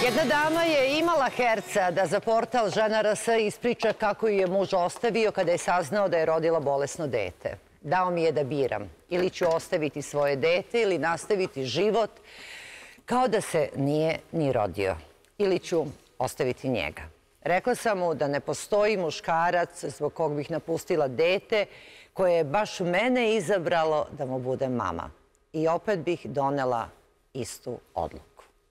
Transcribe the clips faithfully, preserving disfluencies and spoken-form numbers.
Jedna dama je imala herca da za portal Žena R S ispriča kako ju je muž ostavio kada je saznao da je rodila bolesno dete. Dao mi je da biram. Ili ću ostaviti svoje dete ili nastaviti život kao da se nije ni rodio. Ili ću ostaviti njega. Rekla sam mu da ne postoji muškarac zbog kog bih napustila dete koje je baš mene izabralo da mu bude mama. I opet bih donela istu odluku.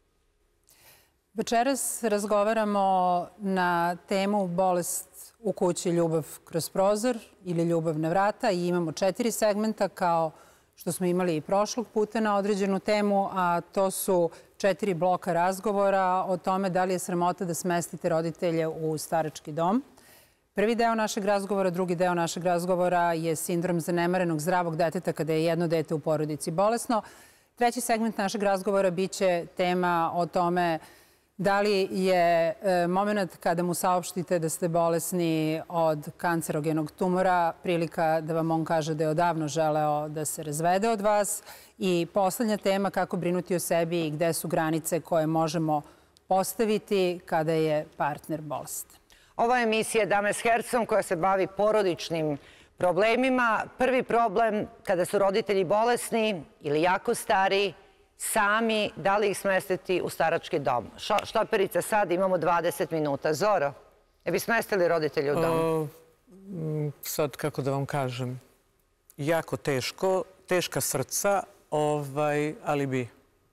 Večeras razgovaramo na temu bolest u kući, ljubav kroz prozor ili ljubav na vrata i imamo četiri segmenta kao što smo imali i prošlog puta na određenu temu, a to su četiri bloka razgovora o tome da li je sramota da smestite roditelje u starački dom. Prvi deo našeg razgovora, drugi deo našeg razgovora je sindrom zanemarenog zdravog deteta kada je jedno dete u porodici bolesno. Treći segment našeg razgovora biće tema o tome da li je moment kada mu saopštite da ste bolesni od kancerogenog tumora prilika da vam on kaže da je odavno želeo da se razvede od vas. I poslednja tema, kako brinuti o sebi i gde su granice koje možemo postaviti kada je partner bolestan. Ova emisija Dame s hercom koja se bavi porodičnim problemima. Prvi problem kada su roditelji bolesni ili jako stari, sami, da li ih smestiti u starački dom? Štaperica, sad imamo dvadeset minuta. Zoro, je bi smestili roditelji u dom? Sad, kako da vam kažem, jako teško, teška srca, ali bi.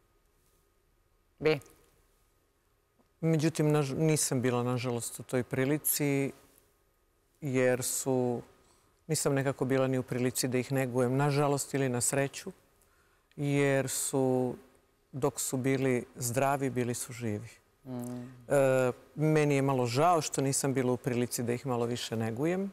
Bi? Međutim, nisam bila, nažalost, u toj prilici, jer su, nisam nekako bila ni u prilici da ih negujem, nažalost ili na sreću, jer su, dok su bili zdravi, bili su živi. Meni je malo žao što nisam bila u prilici da ih malo više negujem,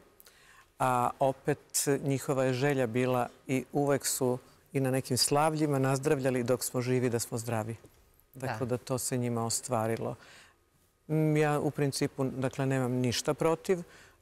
a opet njihova je želja bila i uvek su i na nekim slavljima nazdravljali dok smo živi da smo zdravi. Tako da to se njima ostvarilo. Ja u principu, dakle, nemam ništa protiv.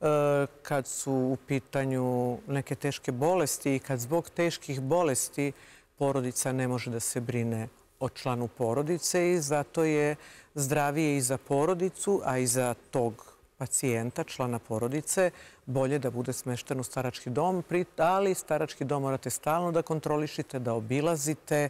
Kad su u pitanju neke teške bolesti i kad zbog teških bolesti porodica ne može da se brine o članu porodice i zato je zdravije i za porodicu, a i za tog pacijenta, člana porodice, bolje da bude smešten u starački dom, ali starački dom morate stalno da kontrolišite, da obilazite,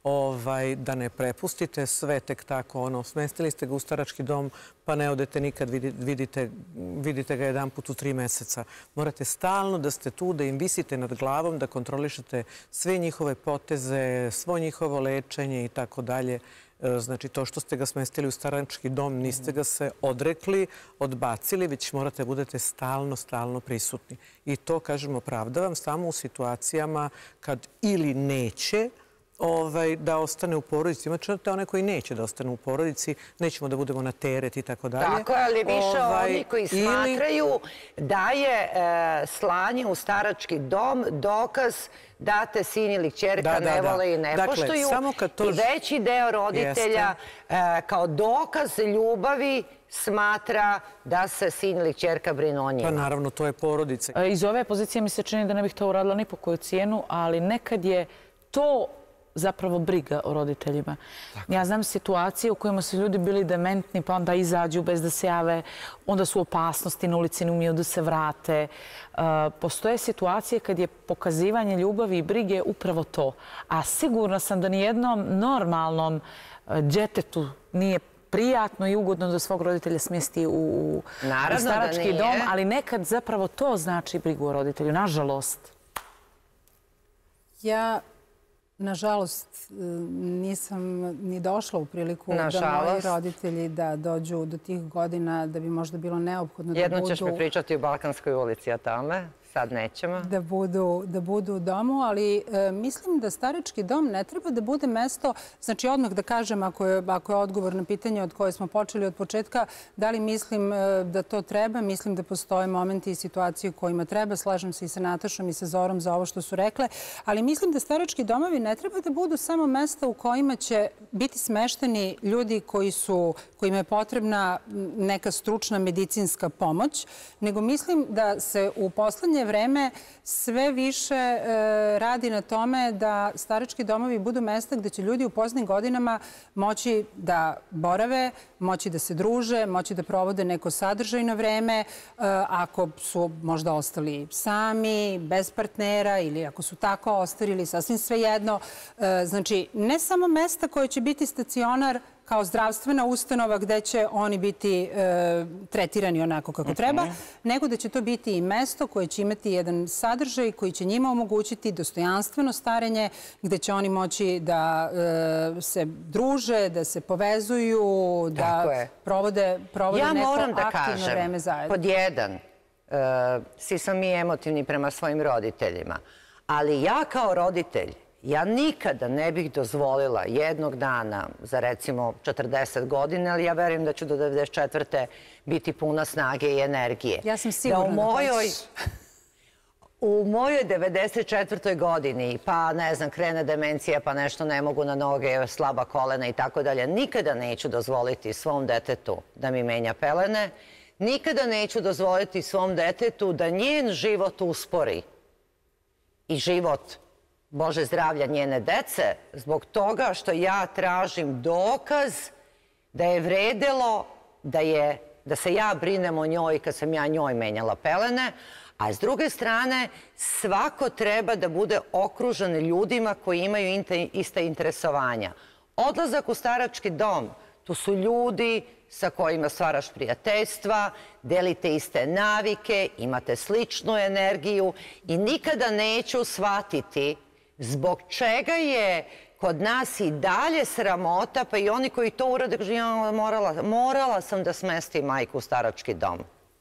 da ne prepustite sve tek tako, ono, smestili ste ga u starački dom, pa ne odete nikad, vidite ga jedan put u tri meseca. Morate stalno da ste tu, da im visite nad glavom, da kontrolišete sve njihove poteze, svo njihovo lečenje i tako dalje. Znači, to što ste ga smestili u starački dom, niste ga se odrekli, odbacili, već morate budete stalno, stalno prisutni. I to, kažem, opravdavam samo u situacijama kad ili neće da ostane u porodici. Ima čak one koji neće da ostane u porodici, nećemo da budemo na teret i tako dalje. Tako je, ali više oni koji smatraju da je slanje u starački dom dokaz da te sin ili kćerka ne vole i ne poštuju. I veći deo roditelja kao dokaz ljubavi smatra da se sin ili kćerka brinu o njima. Pa naravno, to je porodica. Iz ove pozicije mi se čini da ne bih to uradila ni po koju cijenu, ali nekad je to zapravo briga o roditeljima. Ja znam situacije u kojima su ljudi bili dementni, pa onda izađu bez da se jave, onda su u opasnosti na ulici, ne umiju da se vrate. Postoje situacije kad je pokazivanje ljubavi i brige upravo to. A sigurna sam da nijednom normalnom djetetu nije prijatno i ugodno da svog roditelja smjesti u starački dom, ali nekad zapravo to znači brigu o roditelju, nažalost. Ja nažalost, nisam ni došla u priliku da moji roditelji da dođu do tih godina da bi možda bilo neophodno da budu... Jedno ćeš mi pričati u Balkanskoj ulici o tome, sad nećemo. Da budu u domu, ali mislim da starački dom ne treba da bude mesto, znači odmah da kažem, ako je odgovor na pitanje od koje smo počeli od početka, da li mislim da to treba, mislim da postoje momenti i situacije u kojima treba, slažem se i sa Natašom i sa Zorom za ovo što su rekle, ali mislim da starački domovi ne treba da budu samo mesta u kojima će biti smešteni ljudi kojima je potrebna neka stručna medicinska pomoć, nego mislim da se u poslednje vreme sve više e, radi na tome da starački domovi budu mesta gde će ljudi u poznim godinama moći da borave, moći da se druže, moći da provode neko sadržajno vreme, e, ako su možda ostali sami, bez partnera ili ako su tako ostarili, sasvim svejedno. E, znači, ne samo mesta koje će biti stacionar kao zdravstvena ustanova gde će oni biti e, tretirani onako kako treba, nego da će to biti i mesto koje će imati jedan sadržaj koji će njima omogućiti dostojanstveno starenje, gde će oni moći da e, se druže, da se povezuju, da provode, provode ja neko moram da aktivno kažem, vreme zajedno. Pod jedan, e, svi smo mi emotivni prema svojim roditeljima, ali ja kao roditelj, ja nikada ne bih dozvolila jednog dana za recimo četrdeset godina, ali ja verujem da ću do devedeset četvrte biti puna snage i energije. Ja sam sigurna da u mojoj, u mojoj devedeset četvrtoj godini, pa ne znam, krene demencija, pa nešto ne mogu na noge, slaba kolena i tako dalje, nikada neću dozvoliti svom detetu da mi menja pelene, nikada neću dozvoliti svom detetu da njen život uspori i život Bože zdravlja njene dece, zbog toga što ja tražim dokaz da je vredelo da, je, da se ja brinem o njoj kad sam ja njoj menjala pelene, a s druge strane svako treba da bude okružen ljudima koji imaju ista interesovanja. Odlazak u starački dom, tu su ljudi sa kojima stvaraš prijateljstva, delite iste navike, imate sličnu energiju i nikada neću shvatiti zbog čega je kod nas i dalje sramota, pa i oni koji to urade, kažu, ja morala, morala sam da smestim majku u starački dom.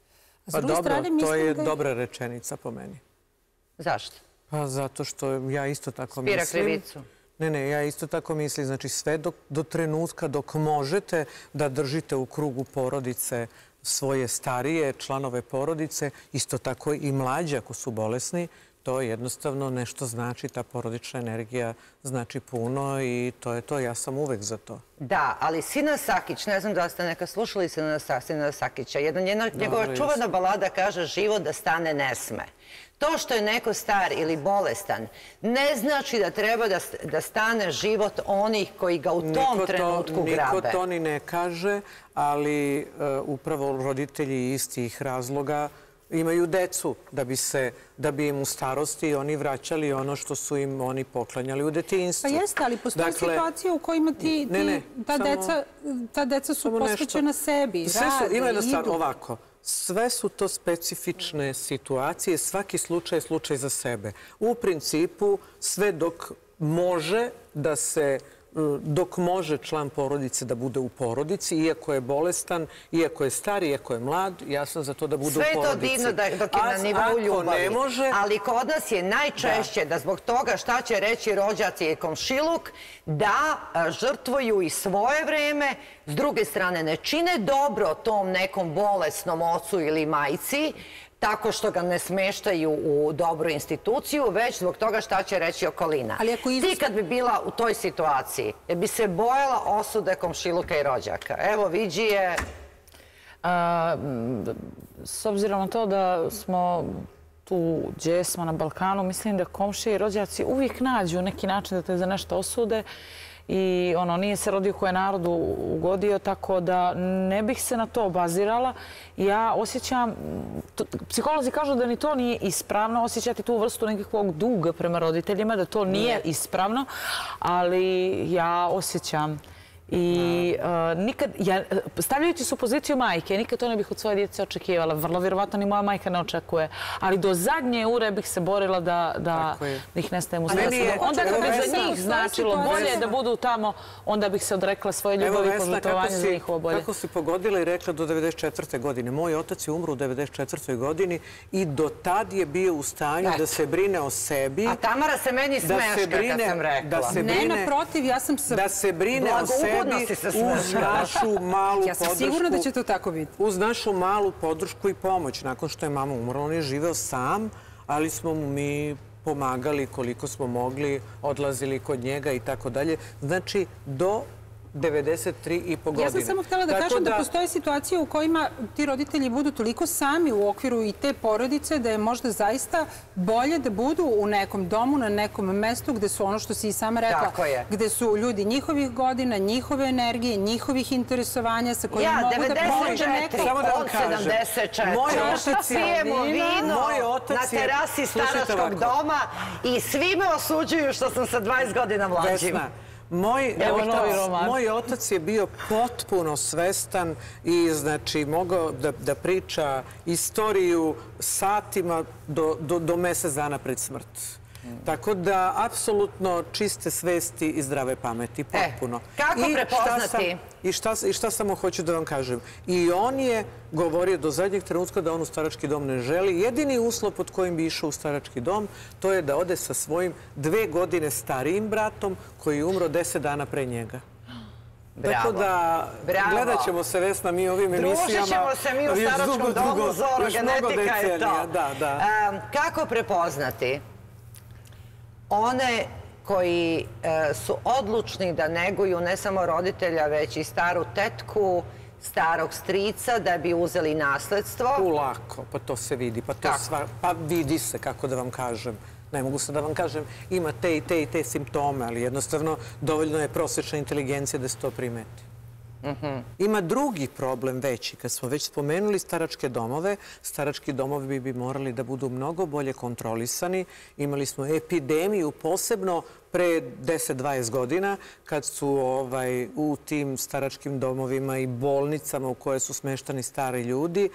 Pa dobro, to je dobra rečenica po meni. Zašto? Pa zato što ja isto tako mislim... Spira krivicu. Ne, ne, ja isto tako mislim. Znači sve do, do trenutka dok možete da držite u krugu porodice svoje starije članove porodice, isto tako i mlađe ako su bolesni, to jednostavno nešto znači, ta porodična energija znači puno i to je to, ja sam uvek za to. Da, ali Sina Sakić, ne znam da ste neka slušali Sina Sakića, jedna njegova čuvana balada kaže život da stane ne sme. To što je neko star ili bolestan ne znači da treba da, da stane život onih koji ga u tom niko trenutku to, grabe. Niko to ni ne kaže, ali uh, upravo roditelji istih razloga imaju decu da bi, se, da bi im u starosti oni vraćali ono što su im oni poklanjali u detinjstvu. Pa jeste, ali postoje dakle, situacije u kojima ti, ne, ne, ti, ta, samo, deca, ta deca su posvećena sebi, sve rade, su, ima jedna stvar, idu. ovako, sve su to specifične situacije, svaki slučaj je slučaj za sebe. U principu, sve dok može da se dok može član porodice da bude u porodici, iako je bolestan, iako je star, iako je mlad, ja sam za to da bude u porodici. Sve je to divno dok je na nivou ljubavi, ali kod nas je najčešće da zbog toga šta će reći rođaci i komšiluk, da žrtvuju i svoje vreme, s druge strane ne čine dobro tom nekom bolesnom ocu ili majci, tako što ga ne smeštaju u dobru instituciju, već zbog toga šta će reći okolina. Ti kad bi bila u toj situaciji, jer bi se bojala osude komšiluka i rođaka. Evo, Viđi je... S obzirom na to da smo tu gdje smo na Balkanu, mislim da komšije i rođaci uvijek nađu neki način da te za nešto osude i ono, nije se rodio koje narodu ugodio, tako da ne bih se na to obazirala. Ja osjećam, psiholozi kažu da ni to nije ispravno, osjećati tu vrstu nekakvog duga prema roditeljima, da to nije ispravno, ali ja osjećam i uh, nikad, ja, stavljajući se u poziciju majke, nikad to ne bih od svoje djece očekivala. Vrlo vjerovatno ni moja majka ne očekuje. Ali do zadnje ure bih se borila da, da, da ih ne stajem u sredstvu. Onda kad bi za njih značilo bolje da budu tamo, onda bih se odrekla svoje ljubavi i požrtvovanja za njihovo bolje. Kako si pogodila i rekla do devedeset četvrte godine. Moj otac je umro u devedeset četvrtoj godini i do tad je bio u stanju da se brine o sebi. A Tamara se meni smeška kad sam rekla. Ne, naprotiv, ja sam se... Da se brine o sebi uz našu malu podršku. Ja sam sigurna da će to tako biti. Uz našu malu podršku i pomoć. Nakon što je mama umrla, on je živeo sam, ali smo mu mi pomagali koliko smo mogli, odlazili kod njega i tako dalje. Znači, do devedeset tri i po godine. Ja sam samo htjela da kažem da postoje situacije u kojima ti roditelji budu toliko sami u okviru i te porodice da je možda zaista bolje da budu u nekom domu, na nekom mestu gde su ono što si i sama rekla, gde su ljudi njihovih godina, njihove energije, njihovih interesovanja sa kojima mogu da prođe neko. Ja, devedeset četiri, on sedamdeset četiri. Pijemo vino na terasi staračkog doma i svi me osuđuju što sam sa dvadeset godina mlađim. Moj otac je bio potpuno svestan i znači mogao da priča istoriju satima do mesec dana pred smrt. Tako da, apsolutno čiste svesti i zdrave pameti, potpuno. Kako prepoznati? I šta samo hoću da vam kažem. I on je govorio do zadnjeg trenutka da on u starački dom ne želi. Jedini uslov pod kojim bi išao u starački dom, to je da ode sa svojim dve godine starijim bratom koji je umro deset dana pre njega. Tako da, gledat ćemo se, Vesna, mi ovim emisijama. Družit ćemo se mi u staračkom domu, Zoro, genetika je to. Kako prepoznati one koji su odlučni da neguju ne samo roditelja, već i staru tetku, starog strica, da bi uzeli nasledstvo? Lako, pa to se vidi. Pa vidi se, kako da vam kažem. Ne mogu se da vam kažem, ima te i te i te simptome, ali jednostavno dovoljno je prosječna inteligencija da se to primeti. Ima drugi problem veći. Kad smo već spomenuli staračke domove, starački domovi bi morali da budu mnogo bolje kontrolisani. Imali smo epidemiju, posebno pre deset do dvadeset godina, kad su u tim staračkim domovima i bolnicama u koje su smeštani stari ljudi,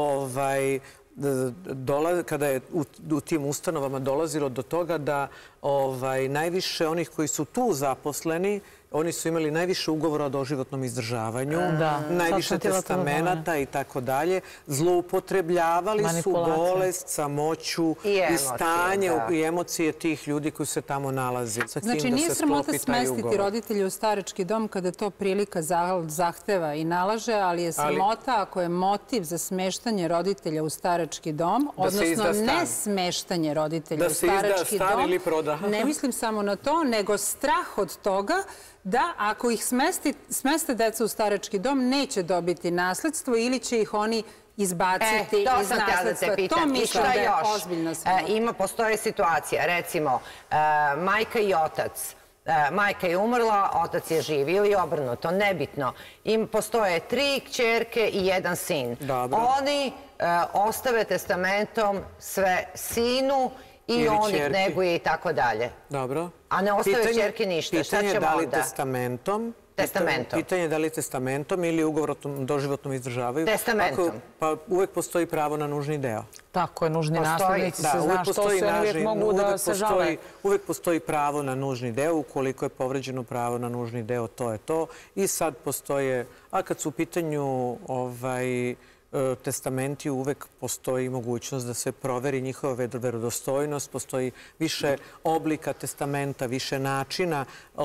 kada je u tim ustanovama dolazilo do toga da najviše onih koji su tu zaposleni, oni su imali najviše ugovora o doživotnom izdržavanju, najviše testamenata i tako dalje. Zloupotrebljavali su bolest, samoću i stanje i emocije tih ljudi koji se tamo nalazi. Znači, nije sramota smestiti roditelje u starački dom kada to prilika zahteva i nalaže, ali je sramota ako je motiv za smeštanje roditelja u starački dom, odnosno ne smeštanje roditelja u starački dom. Ne mislim samo na to, nego strah od toga da ako ih smeste deca u starački dom, neće dobiti nasledstvo ili će ih oni izbaciti iz nasledstva. To mislim da je ozbiljna sramota. Postoje situacija, recimo, majka i otac. Majka je umrla, otac je živ ili obrnuto, nebitno. Im postoje tri kćerke i jedan sin. Oni ostave testamentom sve sinu i on ih neguje i tako dalje. Dobro. A ne ostave kćerke ništa. Šta ćemo onda? Pitanje je da li testamentom, pitanje je da li testamentom ili ugovorom doživotnom izdržavaju. Testamentom. Pa uvek postoji pravo na nužni deo. Tako je, nužni naslednici se zna što su, uvijek mogu da se žale. Uvek postoji pravo na nužni deo, ukoliko je povređeno pravo na nužni deo, to je to. I sad postoje, a kad su u pitanju testamenti, uvek postoji mogućnost da se proveri njihova verodostojnost, postoji više oblika testamenta, više načina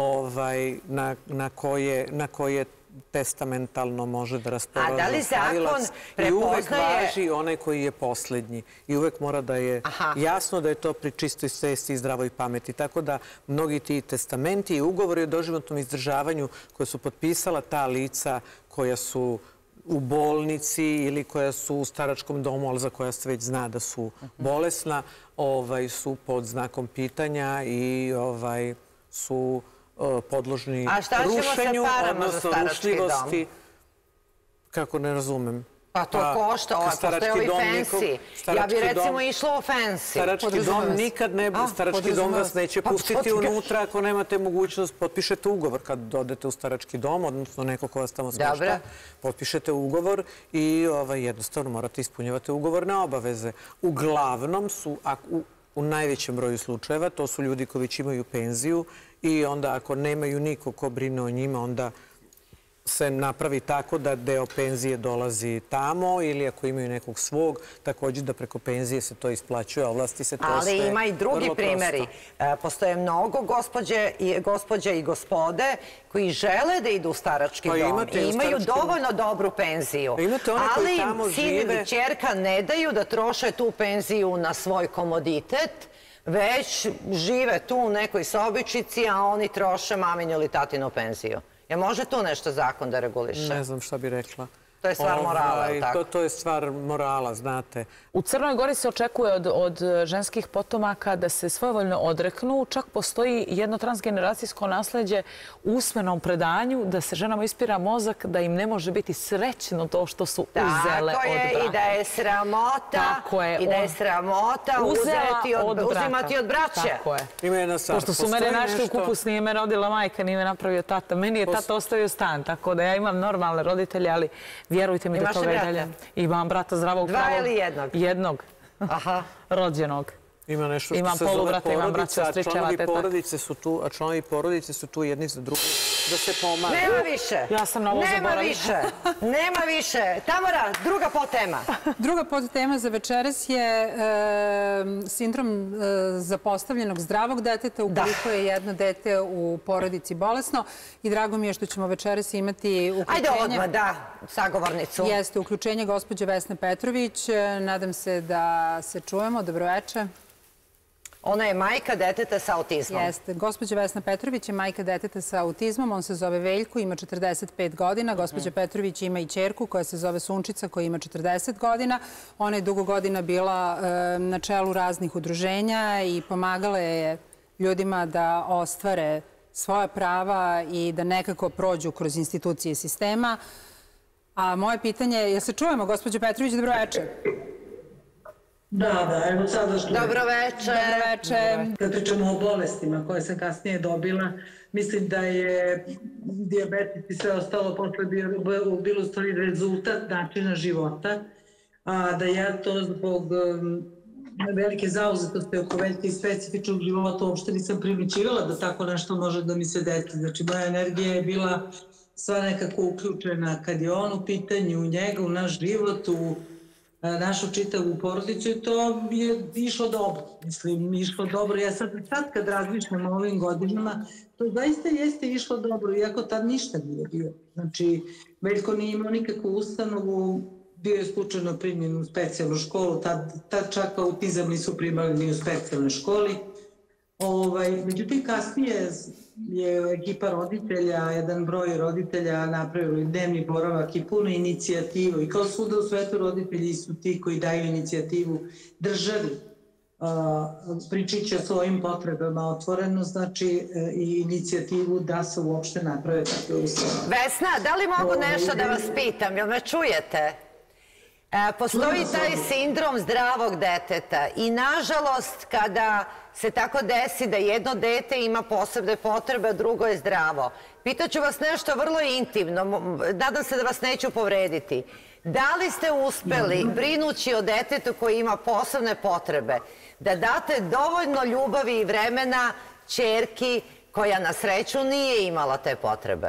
na koje testamentalno može da raspolaže ostavilac i uvek važi onaj koji je poslednji. I uvek mora da je jasno da je to pri čistoj svesti i zdravoj pameti. Tako da mnogi ti testamenti i ugovori o doživotnom izdržavanju koje su potpisala ta lica koja su u bolnici ili koja su u staračkom domu, ali za koja se već zna da su bolesna, su pod znakom pitanja i su podložni rušenju, odnosno rušljivosti. Kako ne razumem? Pa to košta, postoje ovi fancy. Ja bi recimo išla u fancy. Starački dom nikad ne, starački dom vas neće pustiti unutra ako nemate mogućnost, potpišete ugovor kad odete u starački dom, odnosno neko ko vas tamo smešta, potpišete ugovor i jednostavno morate ispunjavati ugovorne obaveze. Uglavnom su, u najvećem broju slučajeva, to su ljudi koji već imaju penziju i onda ako nemaju niko ko brine o njima, onda se napravi tako da deo penzije dolazi tamo ili ako imaju nekog svog, također da preko penzije se to isplaćuje, ovlasti se to sve vrlo prosto. Ali ima i drugi primjeri. Postoje mnogo gospođe i gospode koji žele da idu u starački dom i imaju dovoljno dobru penziju. Ali im sin ili ćerka ne daju da troše tu penziju na svoj komoditet, već žive tu u nekoj sobičici, a oni troše maminu ili tatinu penziju. Je može tu nešto zakon da reguliše? Ne znam šta bi rekla. To je stvar morala, Ovaj, tako? To, to je stvar morala, znate. U Crnoj Gori se očekuje od, od ženskih potomaka da se svojevoljno odreknu. Čak postoji jedno transgeneracijsko nasleđe u usmenom predanju da se ženama ispira mozak, da im ne može biti srećno to što su uzele Tako je, od braka. i da je sramota, Tako je, i da je on- sramota uzeti od, od braka. uzimati od braće. Tako je. Ima jedna stvar. Pošto su mene Postoji našli u nešto- kupus, nije me rodila majka, nije me napravio tata. Meni je tata ostavio stan, tako da ja imam normalne roditelje, ali vjerujte mi da Imaš toga li i brata? dalje. Imam brata zdravog Dva pravog. ili jednog? Jednog. Aha. Rođenog. Ima nešto što Imam se zove polubrata, imam porodica, braću, a stričeva, članovi tetak. porodice su tu, a članovi porodice su tu jedni za drugi da se pomažu. Nema više. Ja sam na ovo Nema zaboravila. više. Nema više. Tamara, druga podtema. Druga podtema za večeras je e, sindrom e, zapostavljenog zdravog deteta ukoliko je jedno dete u porodici bolesno. I drago mi je što ćemo večeras imati uključenje... Ajde odmah, da, sagovornicu. Jeste, uključenje gospođe Vesne Petrović. E, Nadam se da se čujemo. Dobroveče. Ona je majka deteta sa autizmom. Jeste. Gospođa Vesna Petrović je majka deteta sa autizmom. On se zove Veljko, ima četrdeset pet godina. Gospođa Petrović ima i ćerku koja se zove Sunčica, koja ima četrdeset godina. Ona je dugo godina bila e, na čelu raznih udruženja i pomagala je ljudima da ostvare svoja prava i da nekako prođu kroz institucije sistema. A moje pitanje je, jel se čujemo, gospođo Petrović, dobroveče? Da, da, evo sada što... Dobroveče. Dobroveče. Kad pričamo o bolestima koje sam kasnije dobila, mislim da je dijabetes i sve ostalo posle bilo, bilo u stvari rezultat načina života, a da ja to zbog um, velike zauzetosti oko velikih specifičnog života uopšte nisam primičivala da tako nešto može da mi se desi. Znači, moja energija je bila sva nekako uključena kad je on u pitanju, u njega, u naš život, u našu čitavu porodicu i to je išlo dobro. Mislim, išlo dobro. Ja sad, sad kad razmišljam o ovim godinama, to zaista jeste išlo dobro, iako tad ništa nije bio. Znači, Veljko nije imao nikakvu ustanovu, bio je slučajno primljen u specijalnu školu, tad, tad čak autizam nisu primali ni u specijalnoj školi. Ovaj, međutim, kasnije je ekipa roditelja, jedan broj roditelja napravili dnevni boravak i puno inicijativu. I kao svuda u svetu roditelji su ti koji daju inicijativu državi, pričajući o svojim potrebama otvoreno, znači i inicijativu da se uopšte naprave takve ustanove. Vesna, da li mogu nešto da vas pitam? Jel me čujete? E, postoji taj sindrom zdravog deteta i nažalost kada se tako desi da jedno dete ima posebne potrebe, a drugo je zdravo. Pitaću vas nešto vrlo intimno, nadam se da vas neću povrediti. Da li ste uspeli, brinući o detetu koji ima posebne potrebe, da date dovoljno ljubavi i vremena ćerki koja na sreću nije imala te potrebe?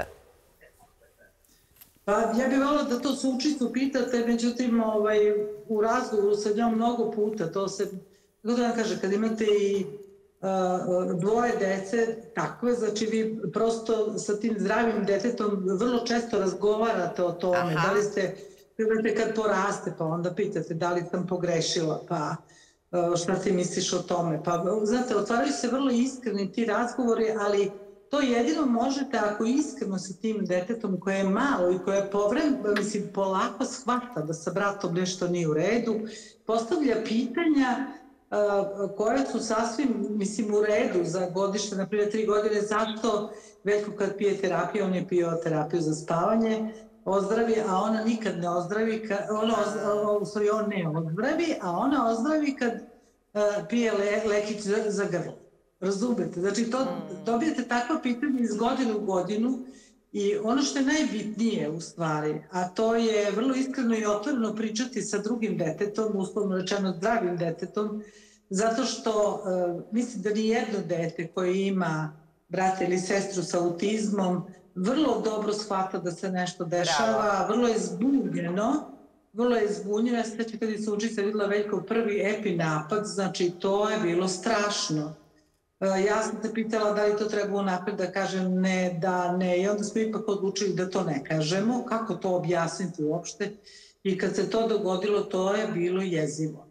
Pa ja bih volila da to Sunčicu pitate, međutim ovaj, u razgovoru sa njom mnogo puta, to se, kako da vam kaže, kad imate i uh, dvoje dece takve, znači vi prosto sa tim zdravim detetom vrlo često razgovarate o tome. Aha. Da li ste, kad poraste, pa onda pitate da li sam pogrešila, pa uh, šta ti misliš o tome. Pa znate, otvaraju se vrlo iskreni ti razgovori, ali to jedino možete ako iskreno sa tim detetom koje je malo i koje je povremeno, mislim, polako shvata da sa bratom nešto nije u redu, postavlja pitanja uh, koje su sasvim, mislim, u redu za godište, na primjer tri godine, zašto Veljko kad pije terapiju, on je pio terapiju za spavanje, ozdravi, a ona nikad ne ozdravi, kad, ona ozdravi, u stvari on ne ozdravi, a ona ozdravi kad uh, pije le, lekić za, za grlo. Razumete? Znači, to, dobijete takva pitanja iz godine u godinu i ono što je najbitnije u stvari, a to je vrlo iskreno i otvoreno pričati sa drugim detetom, uslovno rečeno zdravim detetom, zato što uh, mislim da ni jedno dete koje ima brata ili sestru sa autizmom vrlo dobro shvata da se nešto dešava, Bravo. vrlo je zbunjeno, vrlo je zbunjeno. Ja se sveći kad je Sunčica videla Veljkov prvi epinapad, znači to je bilo strašno. Ja sam te pitala da li to treba unapred da kažem ne, da ne i onda smo ipak odlučili da to ne kažemo. Kako to objasniti uopšte? I kad se to dogodilo, to je bilo jezivo.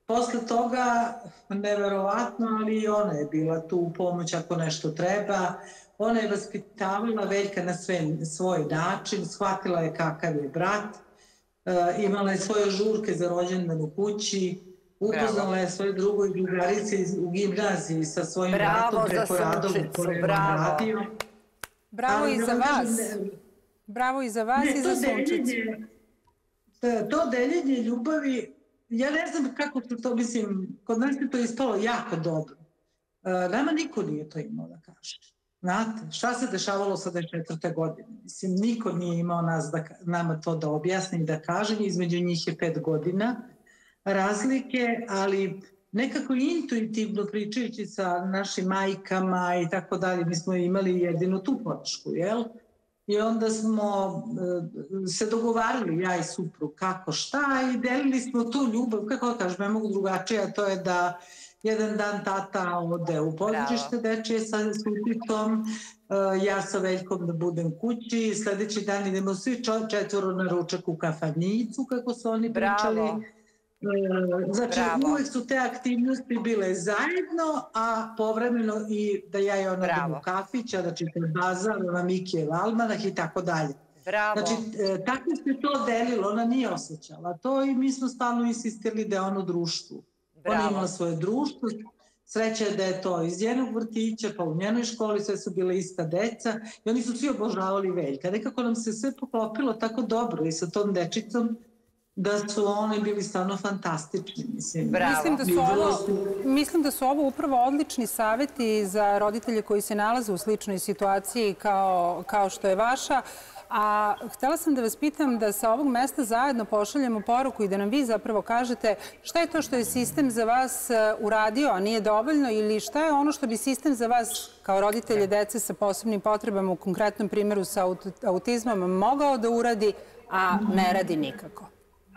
posle toga, neverovatno, ali i ona je bila tu u pomoć ako nešto treba. Ona je vaspitavala Veljka na svoj način, shvatila je kakav je brat, imala je svoje žurke za rođendan u kući, upoznala je svoje drugoj drugarici u gimnaziji sa svojim bratom preko radova koje je on radio. Bravo i za vas. Bravo i za vas i za Sunčicu. To deljenje ljubavi, ja ne znam kako se to, mislim, kod nas je to ispalo jako dobro. Nama niko nije to imao da kaže. Znate, šta se dešavalo sa četvrte godine? Mislim, niko nije imao nas da, nama to da objasni i da kaže. Između njih je pet godina razlike, ali nekako intuitivno pričajući sa našim majkama i tako dalje, mi smo imali jedinu tu podršku, jel? I onda smo se dogovarali, ja i suprug, kako šta, i delili smo tu ljubav, kako da kažem, ne mogu drugačije, a to je da jedan dan tata ode u područište dečije sa Suticom, ja sa Veljkom da budem kući, sledeći dan idemo svi četvoro na ručak u kafanicu, kako su oni pričali. Znači, uvek su te aktivnosti bile zajedno, a povremeno i da ja i ona idem u kafić, a da čitam Bazar, ona Mikijev Almanah i tako dalje. Znači, tako se to delilo, ona nije osjećala to i mi smo stalno insistirali da je ono u društvu. Ona imala svoje društvo, sreća je da je to iz njenog vrtića, pa u njenoj školi sve su bile ista deca i oni su svi obožavali Veljka. Nekako nam se sve poklopilo tako dobro i sa tom dečicom da su oni bili stvarno fantastični. Mislim, mislim, da su ovo, mislim da su ovo upravo odlični saveti za roditelje koji se nalaze u sličnoj situaciji kao, kao što je vaša. A htela sam da vas pitam da sa ovog mesta zajedno pošaljemo poruku i da nam vi zapravo kažete šta je to što je sistem za vas uradio, a nije dovoljno, ili šta je ono što bi sistem za vas kao roditelje dece sa posebnim potrebama, u konkretnom primjeru sa autizmom, mogao da uradi, a ne radi nikako.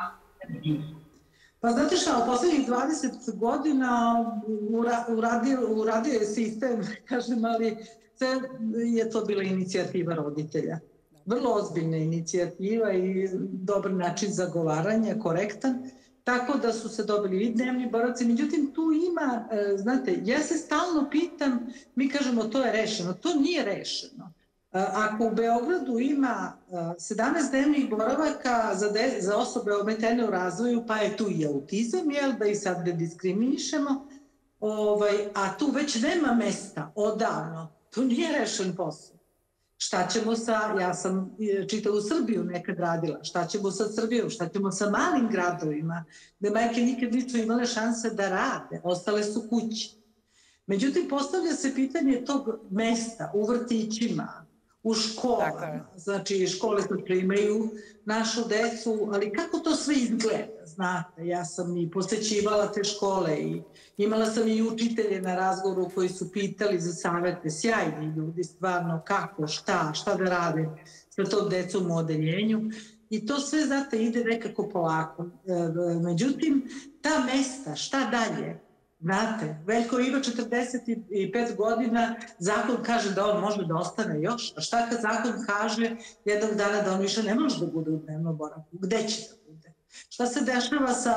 Pa znate šta, u poslednjih dvadeset godina uradio je sistem, kažem, ali sve je to bila inicijativa roditelja. Vrlo ozbiljna inicijativa i dobar način zagovaranja, korektan, tako da su se dobili i dnevni boravci. Međutim, tu ima, znate, ja se stalno pitam, mi kažemo to je rešeno, to nije rešeno. Ako u Beogradu ima sedamnaest dnevnih boravaka za osobe ometene u razvoju, pa je tu i autizam, jel, da i sad ne diskriminišemo, a tu već nema mesta odavno, to nije rešen posao. Šta ćemo sa, ja sam čitavu Srbiju nekad radila, šta ćemo sa Srbijom, šta ćemo sa malim gradovima, gde majke nikad nisu imale šanse da rade, ostale su kući. Međutim, postavlja se pitanje tog mesta u vrtićima, u školama, znači škole se primaju našu decu, ali kako to sve izgleda, znate, ja sam i posećivala te škole i imala sam i učitelje na razgovoru koji su pitali za savete, sjajni ljudi, stvarno, kako, šta, šta da rade sa tom decom u odeljenju i to sve, znate, ide nekako polako. Međutim, ta mesta, šta dalje? Znate, Veljko ima četrdeset pet godina, zakon kaže da on može da ostane još, a šta kad zakon kaže jednog dana da on više ne može da bude u dnevnom boravku, gde će da bude? Šta se dešava sa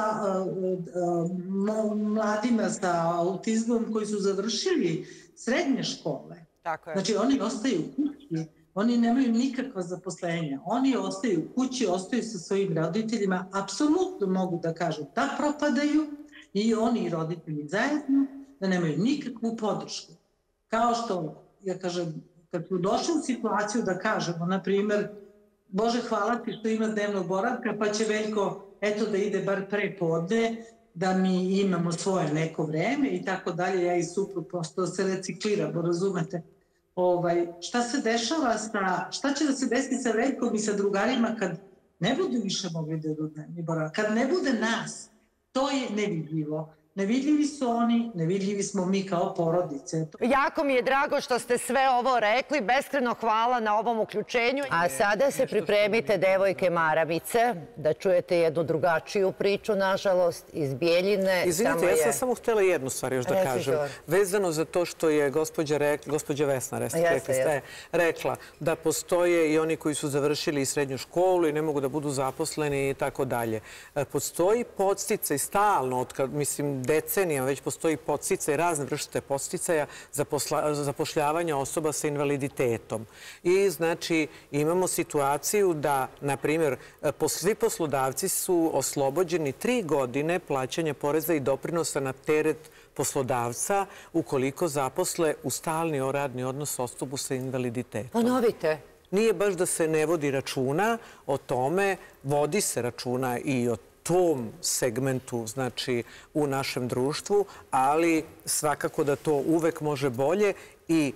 mladima sa autizmom koji su završili srednje škole? Znači, oni ostaju kući, oni nemaju nikakva zaposlenja, oni ostaju kući, ostaju sa svojim roditeljima, apsolutno mogu da kažu da propadaju, i oni i roditelji zajedno, da nemaju nikakvu podršku. Kao što, ja kažem, kad smo došli u situaciju da kažemo, na primer, Bože hvala ti što ima dnevnog boravka, pa će Veljko, eto da ide bar pre podne, da mi imamo svoje neko vreme i tako dalje, ja i suprug, prosto se recikliramo, razumete? Šta se dešava sa, šta će da se desi sa Veljkom i sa drugarima kad ne budu više mogli da idu dnevni boravak, kad ne bude nas? To je nevidljivo. Nevidljivi su oni, nevidljivi smo mi kao porodice. Jako mi je drago što ste sve ovo rekli. Beskreno hvala na ovom uključenju. A sada se pripremite, devojke Maramice, da čujete jednu drugačiju priču, nažalost, iz Bijeljine. Izvinite, ja sam samo htjela jednu stvar još da kažem. Vezano za to što je gospođa Vesna rekla da postoje i oni koji su završili srednju školu i ne mogu da budu zaposleni i tako dalje. Postoji podsticaj stalno, mislim, decenijama već postoji podsticaj, razne vrste podsticaja za zapošljavanje osoba sa invaliditetom. I znači imamo situaciju da, na primjer, svi poslodavci su oslobođeni tri godine plaćanja poreza i doprinosa na teret poslodavca ukoliko zaposle u stalni radni odnos osobu sa invaliditetom. Ponovite. Nije baš da se ne vodi računa o tome, vodi se računa i o tom segmentu, znači, u našem društvu, ali svakako da to uvek može bolje i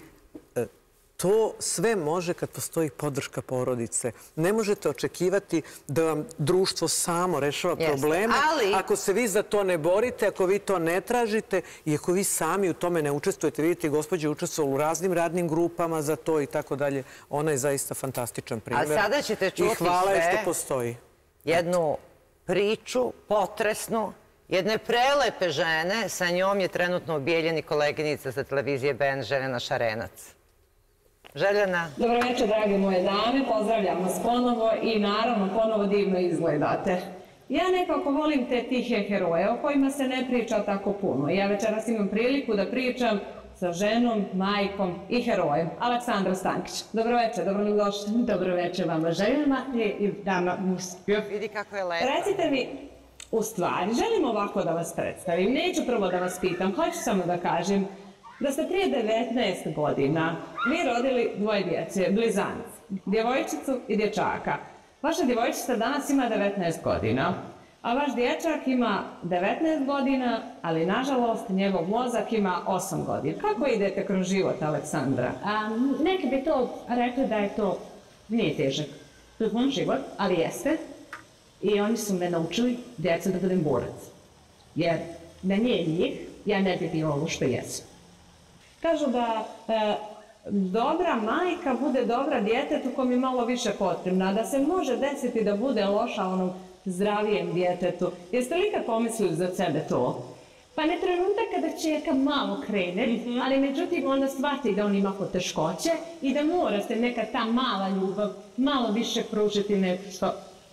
to sve može kad postoji podrška porodice. Ne možete očekivati da vam društvo samo rešava probleme ako se vi za to ne borite, ako vi to ne tražite i ako vi sami u tome ne učestvujete. Vidite, gospođa je učestvovala u raznim radnim grupama za to i tako dalje. Ona je zaista fantastičan primjer. A sada ćete čuti sve. I hvala je što postoji. Jednu priču, potresnu, jedne prelepe žene. Sa njom je trenutno u Bijeljini koleginica za televizije B N, Željana Šarenac. Željana. Dobro večer, drage moje dame. Pozdravljam vas ponovo i naravno ponovo divno izgledate. Ja nekako volim te tihe heroje o kojima se ne priča tako puno. Ja večeras imam priliku da pričam sa ženom, majkom i herojem. Aleksandra Stankić. Dobro večer, dobro nam došli. Dobro večer vama, Željana i dama Muskio. Vidi kako je lepo. Recite mi, u stvari, želim ovako da vas predstavim. Neću prvo da vas pitam, hoću samo da kažem da ste prije devetnaest godina vi rodili dvoje djece, blizanci, djevojčicu i dječaka. Vaša djevojčica danas ima devetnaest godina, a vaš dječak ima devetnaest godina, ali nažalost njegov mozak ima osam godina. Kako idete kroz život, Aleksandra? Neki bi to rekli da je to nije težak život, ali jeste. I oni su me naučili, djeca, da budem borac. Jer da nije njih, ja ne bi bilo ovo što jesam. Kažu da dobra majka bude dobra djetetu kom je malo više potrebna, da se može desiti da bude loša onom zdravijem djetetu. Jeste li ikad pomislili za sebe to? Pa ne trenutak kada čeka malo krene, ali međutim onda shvati da on ima poteškoće i da mora se neka ta mala ljubav malo više pružiti nego što...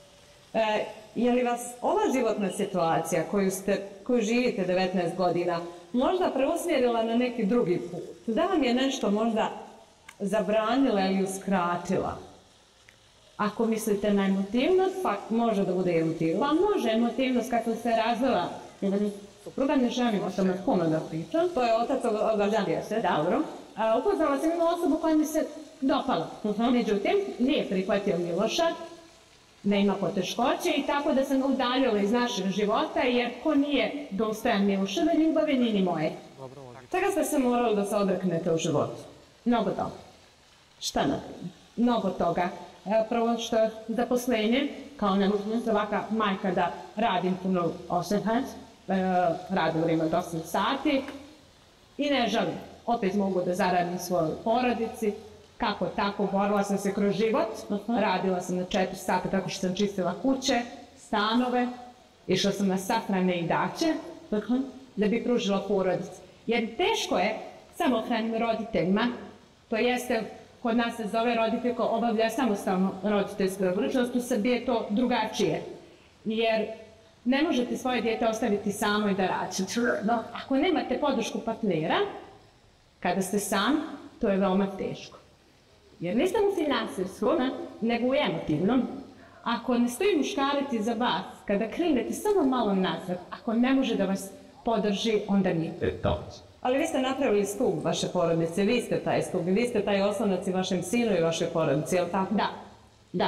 Je li vas ova životna situacija koju živite devetnaest godina možda preusmjerila na neki drugi put? Da vam je nešto možda zabranila ili uskratila? Ako mislite na emotivnost, može da bude emotivnost. Pa može emotivnost kako se razvila. Supruga ne želim o tome puno da pričam. To je otac od djece, dobro. Upoznala sam jednu osobu koja mi se dopala. Međutim, nije prihvatio Miloša, ne ima poteškoće i tako da sam ga udaljila iz našeg života jer ko nije dostojan Miloševe ljubavi, nije ni moje. Čega ste se morali da se odreknete u životu? Mnogo toga. Šta napravim? Mnogo toga. Prvo što je zaposlenje, kao ne možem ovaka majka da radim puno osam radim vrijeme od osam sati i ne želim. Opet mogu da zaradim svojoj porodici. Kako tako, borila sam se kroz život, radila sam na četiri sata tako što sam čistila kuće, stanove, išla sam na sahrane i daće da bi pružila porodici. Jer teško je samohranim roditeljima, to jeste, kod nas se zove roditelj ko obavlja samostalno roditeljsku odgovornost, u Srbiji je to drugačije. Jer ne možete svoje dijete ostaviti samo i da radite. Ako nemate podršku partnera, kada ste sami, to je veoma teško. Jer ne samo finansijskom, nego i emotivnom. Ako ne stoji muškarac iza vas, kada krenete samo malo nazad, ako ne može da vas podrži, onda nije. Ali vi ste napravili stup vaše porodice, vi ste taj stup, vi ste taj oslonac i vašem sinu i vašoj porodici, je li tako? Da, da.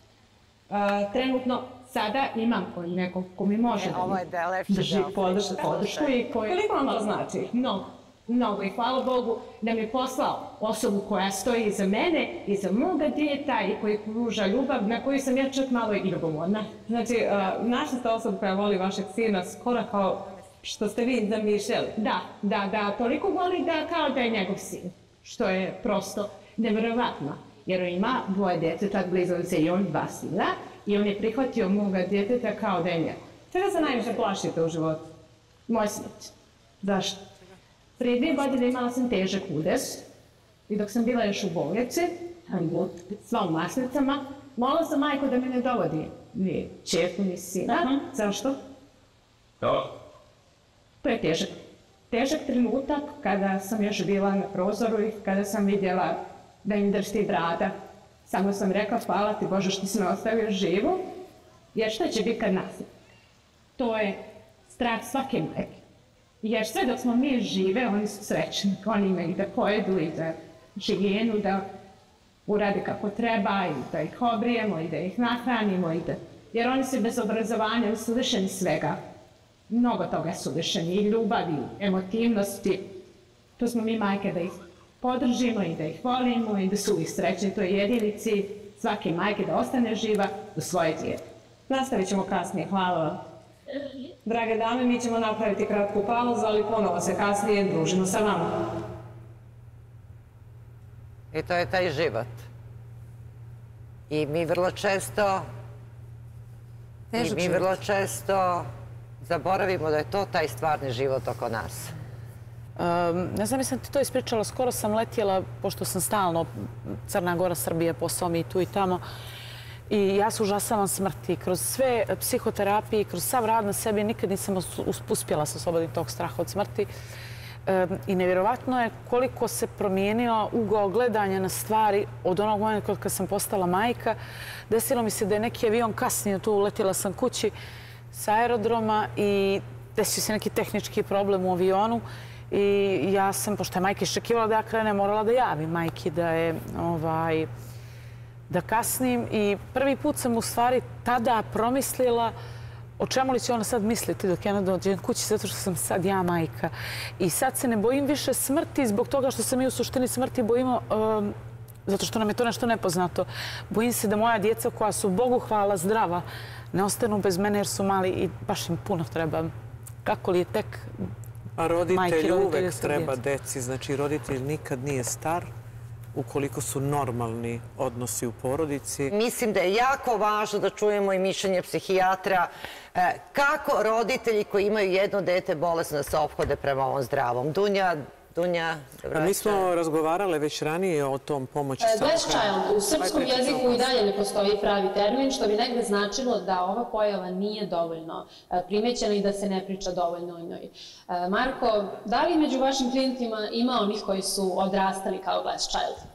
Trenutno sada imam nekog ko mi može da drži podršku i koji... Koliko vam to znači? Mnogo. Mnogo i hvala Bogu da mi je poslao osobu koja stoji iza mene, iza moga djeta i koji pruža ljubav na koju sam ja čak malo i ljubomorna. Znači, našli ste osobu koja voli vašeg sina skoro kao što ste vi zamišljali. Da, da, da, toliko voli da kao da je njegov sin, što je prosto nevjerovatno. Jer on ima dvoje djece, tad blizali se i on dva sina, i on je prihvatio moga djeteta kao da je njegov. Čega se najviše plašite u životu? Moj smrt. Zašto? Prije dvije godine imala sam težak udes i dok sam bila još u bolnici, sva u masnicama, molila sam majku da me ne dovodi ni čerku, ni sina. Zašto? Da. To je težak. Težak trenutak kada sam još bila na prozoru i kada sam vidjela da im dršti brada. Samo sam rekla hvala ti Bože što si me ostavio živu, jer šta će biti kad nasljednik? To je strah svake majke. Jer sve dok smo mi žive, oni su srećni. Oni imaju da pojedu i da živijenu, da urade kako treba i da ih obrijemo i da ih nahranimo. I da... Jer oni su bez obrazovanja su lišeni svega. Mnogo toga su lišeni i ljubavi, i emotivnosti. Tu smo mi majke da ih podržimo i da ih volimo i da su uvijek srećni. To je jedini cilj svake majke da ostane živa do svoje dijete. Nastavit ćemo kasnije. Hvala vam. Drage dame, mi ćemo napraviti kratku pauzu, ali ponovo se kasnije družimo sa vama. I to je taj život. I mi vrlo često... I mi vrlo često zaboravimo da je to taj stvarni život oko nas. Ne znam, mislim ti to ispričala, skoro sam letjela, pošto sam stalno Crna Gora, Srbije, posao mi tu i tamo, i ja se užasavam smrti. Kroz sve psihoterapije, kroz sav rad na sebi, nikad nisam uspjela se osloboditi tog straha od smrti. I nevjerovatno je koliko se promijenio ugao gledanja na stvari od onog momenta kad sam postala majka. Desilo mi se da je neki avion kasnije tu, letjela sam kući sa aerodroma i desio se neki tehnički problem u avionu. I ja sam, pošto je majka iščekivala da ja krenem, morala da javim majki da je, ovaj, da kasnim. I prvi put sam u stvari tada promislila o čemu li će ona sad misliti dok ja ne dođem kući, zato što sam sad ja majka. I sad se ne bojim više smrti zbog toga što se mi u suštini smrti bojimo, um, zato što nam je to nešto nepoznato. Bojim se da moja djeca koja su, Bogu hvala, zdrava, ne ostanu bez mene jer su mali i baš im puno treba. Kako li je tek A roditelj uvek treba deci, znači roditelj nikad nije star ukoliko su normalni odnosi u porodici. Mislim da je jako važno da čujemo i mišljenje psihijatra kako roditelji koji imaju jedno dete bolesno da se ophode prema ovom zdravom. Dunja, Dunja, dobro. Mi smo razgovarale već ranije o tom pomoći samohrane. Blessed child, u srpskom jeziku i dalje ne postoji pravi termin, što bi negde značilo da ova pojava nije dovoljno primećena i da se ne priča dovoljno o njoj. Marko, da li među vašim klijentima ima onih koji su odrastali kao blessed child?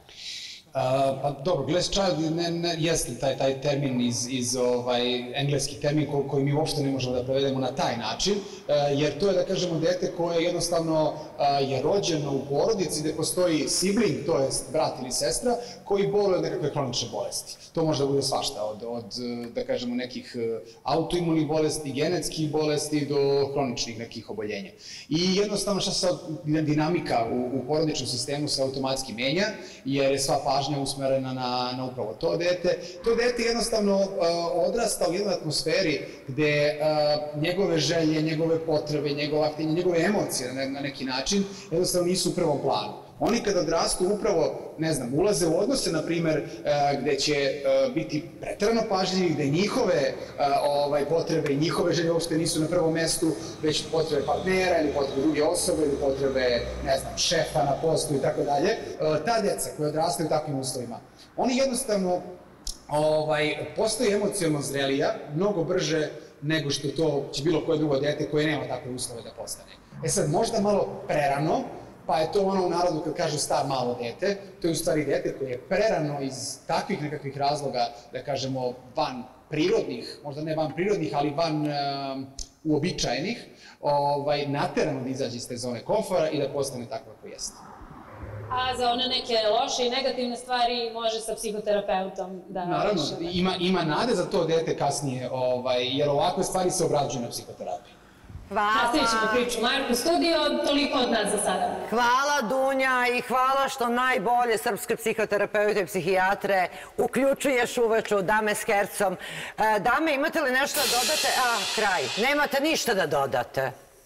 Pa dobro, blessed child jeste taj termin iz engleski termin koji mi uopšte ne možemo da prevedemo na taj način, jer to je, da kažemo, dete koje jednostavno je rođeno u porodici gde postoji sibling, to je brat ili sestra, koji boluje od nekakve hronične bolesti. To može da bude svašta, od, da kažemo, nekih autoimunih bolesti, genetskih bolesti do hroničnih nekih oboljenja. I jednostavno šta se dinamika u porodičnom sistemu se automatski menja, jer je sva pažnja usmerena na upravo to dete. To dete jednostavno odrasta u jednoj atmosferi gde njegove želje, njegove potrebe, njegove emocije na neki način jednostavno nisu u prvom planu. Oni kada odrastu upravo, ne znam, ulaze u odnose, na primer, gde će biti preterano pažljivi, gde njihove potrebe i njihove želje uopšte nisu na prvom mestu, već potrebe partnera ili potrebe druge osobe ili potrebe, ne znam, šefa na poslu i tako dalje. Ta deca koja odrastaju u takvim uslovima, oni jednostavno postaju emocionalno zrelija mnogo brže nego što to će bilo koje drugo dete koje nema takve uslove da postane. E sad, možda malo prerano, pa je to ono u narodu kad kažu star malo dete, to je u stvari dete koje je prerano iz takvih nekakvih razloga, da kažemo, van prirodnih, možda ne van prirodnih, ali van uobičajenih, naterano da izađe iz te zone komfora i da postane tako kako jeste. A za one neke loše i negativne stvari može sa psihoterapeutom da... Naravno, ima nade za to dete kasnije, jer ovakve stvari se obrađuju na psihoterapiji. Hvala. Nastavit ćemo priču. Marko Studio, toliko od nas za sada. Hvala Dunja i hvala što najbolje srpske psihoterapeute i psihijatre uključuješ uveče u Dame s Hercom. Dame, imate li nešto da dodate? A, kraj. Nemate ništa da dodate.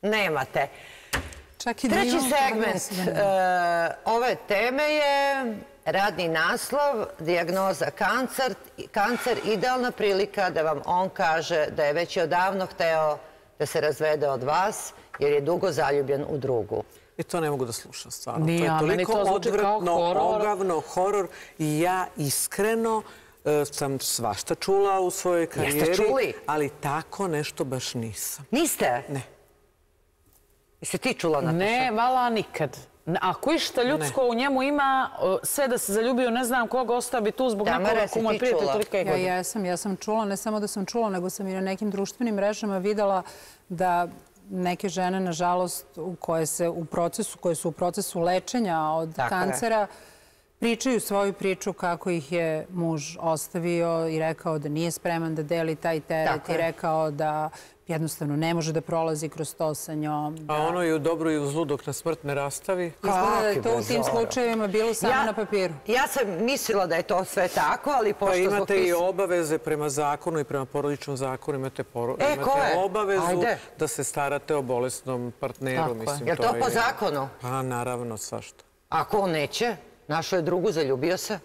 Nemate. Čak i da Treći imam, segment e, ove teme je radni naslov, dijagnoza kancer, kancer, idealna prilika da vam on kaže da je već i odavno hteo da se razvede od vas, jer je dugo zaljubljen u drugu. I to ne mogu da slušam, stvarno. Nije, to je meni to toliko zvuči kao odvratno, horor. ogavno, horor. I ja iskreno e, sam svašta čula u svojoj karijeri. Jeste čuli? Ali tako nešto baš nisam. Niste? Ne. Jesi ti čula, Nataša? Ne, vala nikad. Ako išta ljudsko u njemu ima, sve da se zaljubio, ne znam koga ostavi tu zbog nekoga ko mu je prijatelj tolika je Ja godina. jesam, ja sam čula, ne samo da sam čula, nego sam i na nekim društvenim mrežama videla da neke žene, nažalost, koje se u procesu, koje su u procesu lečenja od kancera, pričaju svoju priču kako ih je muž ostavio i rekao da nije spreman da deli taj teret i rekao da jednostavno ne može da prolazi kroz to sa njom. A ono i u dobru i u zlu dok na smrt ne rastavi. Izgleda da je to u tim slučajevima bilo samo na papiru. Ja sam mislila da je to sve tako, ali pošto... Pa imate i obaveze prema zakonu i prema porodičnom zakonu. Imate obavezu da se starate o bolesnom partneru. Je li to po zakonu? Pa naravno, svašta. Ako on neće, našao je drugu, zaljubio se?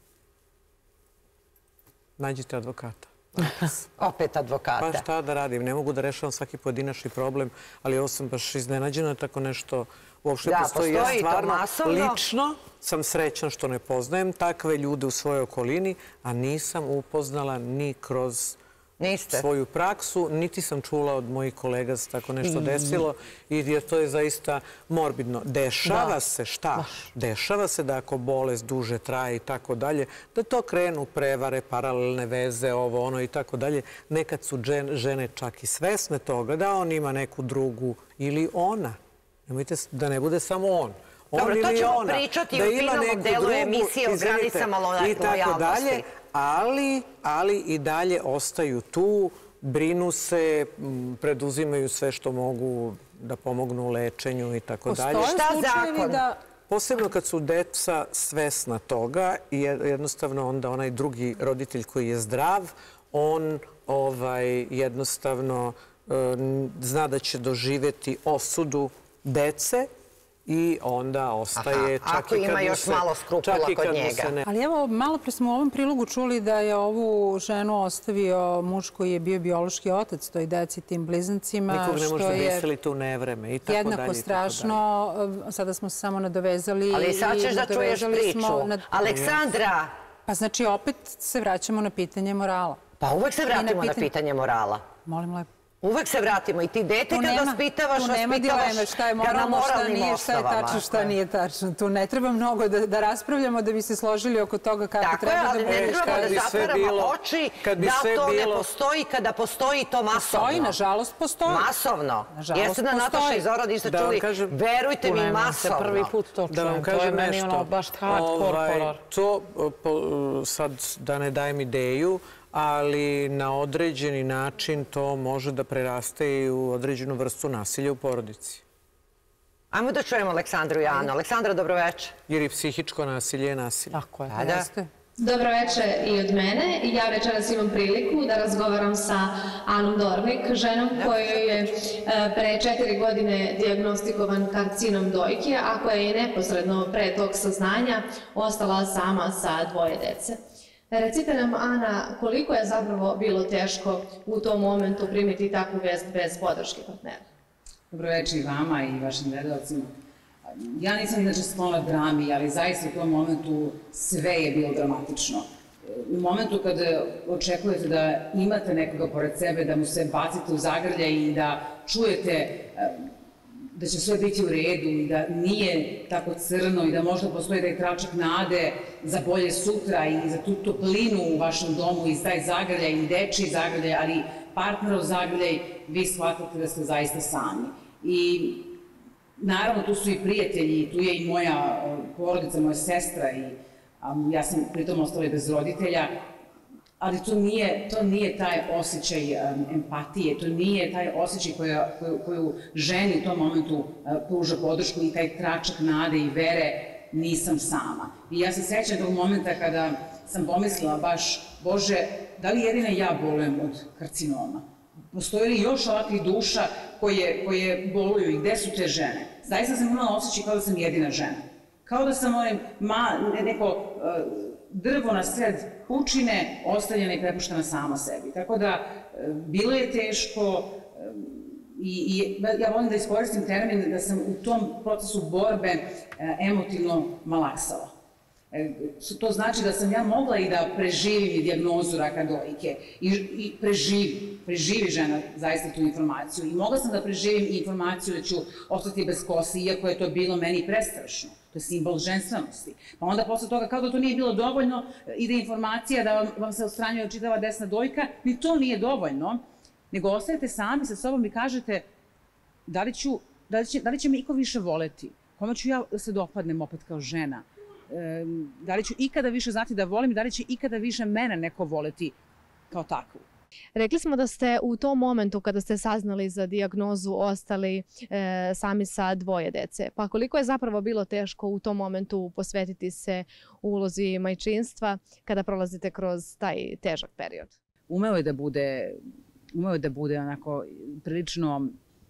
Nađite advokata. Opet advokata. Pa šta da radim? Ne mogu da rešavam svaki pojedinačni problem, ali ovo sam baš iznenađena, tako nešto uopšte postoji. Ja stvarno lično sam srećan što ne poznajem takve ljude u svojoj okolini, a nisam upoznala ni kroz svoju praksu, niti sam čula od mojih kolega da se tako nešto desilo, jer to je zaista morbidno. Dešava se šta? Dešava se da ako bolest duže traje i tako dalje, da to krenu prevare, paralelne veze, ovo, ono i tako dalje. Nekad su žene čak i svesne toga da on ima neku drugu ili ona. Nemojte da ne bude samo on. Dobro, to ćemo pričati u finalnom delu emisije o granicama lojalnosti. Ali, ali i dalje ostaju tu, brinu se, preduzimaju sve što mogu da pomognu u lečenju i tako dalje. Šta zakon? Posebno kad su deca svesna toga i jednostavno onda onaj drugi roditelj koji je zdrav, on jednostavno zna da će doživjeti osudu dece i onda ostaje čak i kad mu se... Čak i kad mu se ne... Ali evo, malo pre smo u ovom prilogu čuli da je ovu ženu ostavio muž koji je bio biološki otac toj deci, tim blizancima. Nikog ne može da veselite u nevreme i tako dalje. Jednako strašno. Sada smo se samo nadovezali. Ali sad ćeš da čuješ priču. Aleksandra! Pa znači, opet se vraćamo na pitanje morala. Pa uvek se vratimo na pitanje morala. Molim lepo. Uvek se vratimo i ti dete kad vaspitavaš, vaspitavaš ga na moralnim osnovama. Šta je tačno, šta nije tačno. Tu ne treba mnogo da raspravljamo da bi se složili oko toga kako treba da bude. Tako je, ali ne treba da zatvaramo oči da to ne postoji kada postoji to masovno. Postoji, nažalost postoji. Masovno. Jeste da Nataša i Zoran niste čuli, verujte mi, masovno. Prvi put to čujem. Da vam kažem nešto. To sad da ne dajem ideju, ali na određeni način to može da preraste i u određenu vrstu nasilja u porodici. Ajmo da čujemo Aleksandru i Anu. Aleksandra, dobroveče. Jer i psihičko nasilje je nasilje. Tako je. Dobroveče i od mene. Ja večeras imam priliku da razgovaram sa Anom Dornik, ženom kojoj je pre četiri godine dijagnostikovan karcinom dojke, a koja je neposredno pre tog saznanja ostala sama sa dvoje dece. Recite nam, Ana, koliko je zapravo bilo teško u tom momentu primiti takvu vest bez podrške partnera? Dobroveče i vama i vašim gledalcima. Ja nisam inače sklona drami, ali zaista u tom momentu sve je bilo dramatično. U momentu kada očekujete da imate nekoga pored sebe, da mu se bacite u zagrljaj i da čujete da će sve biti u redu i da nije tako crno i da možda postoji da je tračak nade za bolje sutra i za tu toplinu u vašem domu i taj zagrljaj i dečiji zagrljaj, ali partnerov zagrljaj, vi shvatate da ste zaista sami. I naravno tu su i prijatelji, tu je i moja porodica, moja sestra i ja sam pritom ostala i bez roditelja, ali to nije taj osjećaj empatije, to nije taj osjećaj koju ženi u tom momentu pruža podršku i taj tračak nade i vere, nisam sama. I ja se sećam tog momenta kada sam pomislila baš, Bože, da li jedina ja bolujem od karcinoma? Postoji li još ovakvih duša koje, koje boluju i gde su te žene? Zaista sam imala osjećaj kao da sam jedina žena. Kao da sam onaj ma, neko uh, drvo na sred pučine ostavljena i prepuštena sama sebi. Tako da uh, bilo je teško uh, i, i ja volim da iskoristim termin da sam u tom procesu borbe uh, emotivno malaksala. To znači da sam ja mogla i da preživim i dijagnozu raka dojke i, i preživi, preživi žena zaista tu informaciju. I mogla sam da preživim i informaciju da ću ostati bez kose, iako je to bilo meni prestrašno. To je simbol ženstvenosti. Pa onda posle toga, kao da to nije bilo dovoljno, ide informacija da vam, vam se odstranjuje čitava desna dojka, ni to nije dovoljno, nego ostajete sami sa sobom i kažete da li, ću, da li, će, da li će me iko više voleti, kome ću ja da se dopadnem opet kao žena, da li ću ikada više znati da volim i da li će ikada više mene neko voleti kao takvu. Rekli smo da ste u tom momentu kada ste saznali za dijagnozu ostali e, sami sa dvoje dece. Pa koliko je zapravo bilo teško u tom momentu posvetiti se ulozi majčinstva kada prolazite kroz taj težak period? Umeo je da bude, umeo je da bude onako prilično,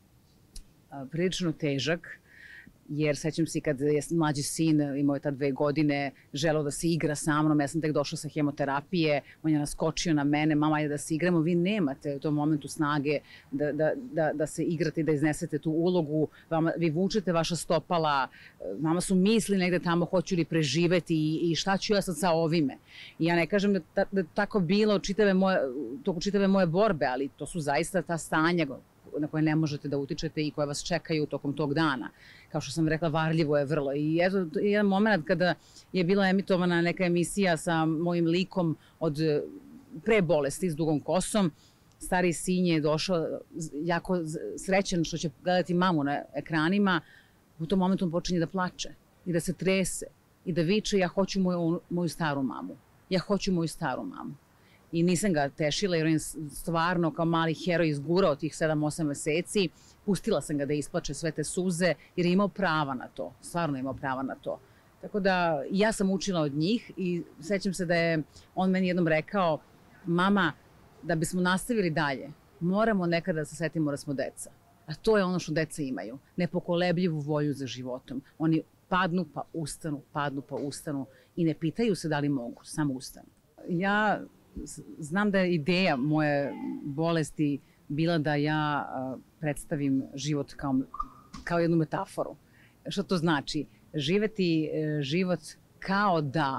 prilično težak. Jer sećam se kad je mlađi sin, imao je ta dve godine, želeo da se igra sa mnom, ja sam tek došla sa hemoterapije, on je naskočio na mene, mama ajde da se igramo, vi nemate u tom momentu snage da, da, da, da se igrate i da iznesete tu ulogu, vama, vi vučete vaša stopala, vama su misli negde tamo hoću li preživeti i, i šta ću ja sad sa ovime. I ja ne kažem da, da, da tako bilo čitave moje, toku čitave moje borbe, ali to su zaista ta stanja na koje ne možete da utičete i koje vas čekaju tokom tog dana. Kao što sam rekla, varljivo je vrlo. I eto, jedan moment kada je bila emitovana neka emisija sa mojim likom od pre bolesti s dugom kosom, stari sin je došao jako srećan što će gledati mamu na ekranima. U tom momentu on počinje da plače i da se trese i da viče ja hoću moju, moju staru mamu. Ja hoću moju staru mamu. I nisam ga tešila jer on je stvarno kao mali heroj izgurao tih sedam osam meseci. Pustila sam ga da isplače sve te suze jer je imao prava na to. Stvarno je imao prava na to. Tako da ja sam učila od njih i sećam se da je on meni jednom rekao mama, da bismo nastavili dalje, moramo nekada da se setimo da smo deca. A to je ono što deca imaju. Nepokolebljivu volju za životom. Oni padnu pa ustanu, padnu pa ustanu i ne pitaju se da li mogu, samo ustanu. Ja znam da je ideja moje bolesti bila da ja predstavim život kao, kao jednu metaforu. Što to znači? Živeti život kao da,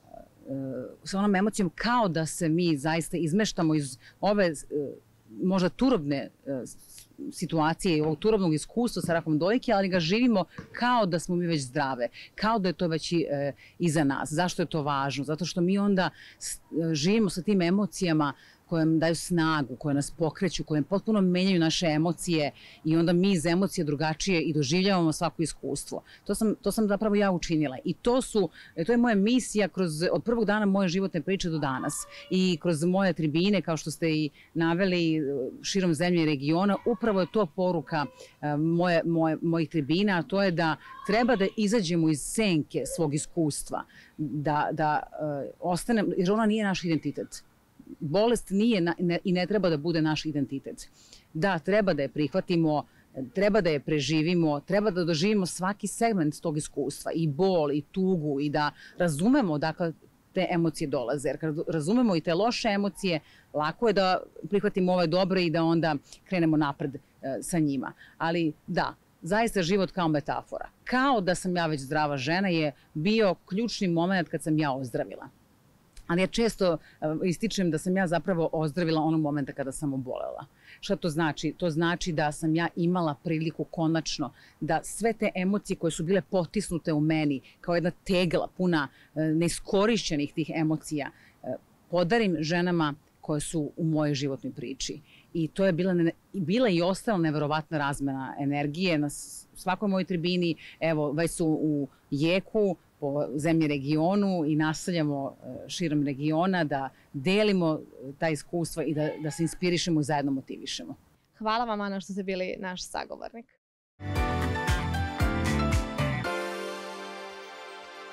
sa onom emocijom kao da se mi zaista izmeštamo iz ove možda turobne situacije i ovog turobnog iskustva sa rakom dojke, ali ga živimo kao da smo mi već zdrave, kao da je to već i, e, iza nas. Zašto je to važno? Zato što mi onda živimo sa tim emocijama koje nam daju snagu, koje nas pokreću, koje potpuno menjaju naše emocije i onda mi iz emocije drugačije i doživljavamo svako iskustvo. To sam, to sam zapravo ja učinila. I to, su, to je moja misija kroz, od prvog dana moje životne priče do danas. I kroz moje tribine, kao što ste i naveli, širom zemlje i regiona, upravo je to poruka moje, moje, mojih tribina, a to je da treba da izađemo iz senke svog iskustva, da, da uh, ostanemo, jer ona nije naš identitet. Bolest nije na, ne, i ne treba da bude naš identitet. Da, treba da je prihvatimo, treba da je preživimo, treba da doživimo svaki segment tog iskustva, i bol, i tugu, i da razumemo odakle te emocije dolaze. Jer kad razumemo i te loše emocije, lako je da prihvatimo ove dobre i da onda krenemo napred e, sa njima. Ali da, zaista život kao metafora. Kao da sam ja već zdrava žena je bio ključni moment kad sam ja ozdravila. Ali ja često ističem da sam ja zapravo ozdravila onog momenta kada sam obolela. Šta to znači? To znači da sam ja imala priliku konačno da sve te emocije koje su bile potisnute u meni, kao jedna tegla puna neiskorišćenih tih emocija, podarim ženama koje su u mojoj životnoj priči. I to je bila, bila i ostala neverovatna razmena energije na svakoj mojoj tribini. Evo, već su u jeku, po zemlji regionu i nastavljamo širom regiona da delimo ta iskustva i da, da se inspirišemo i zajedno motivišemo. Hvala vam, Ana, što ste bili naš sagovornik.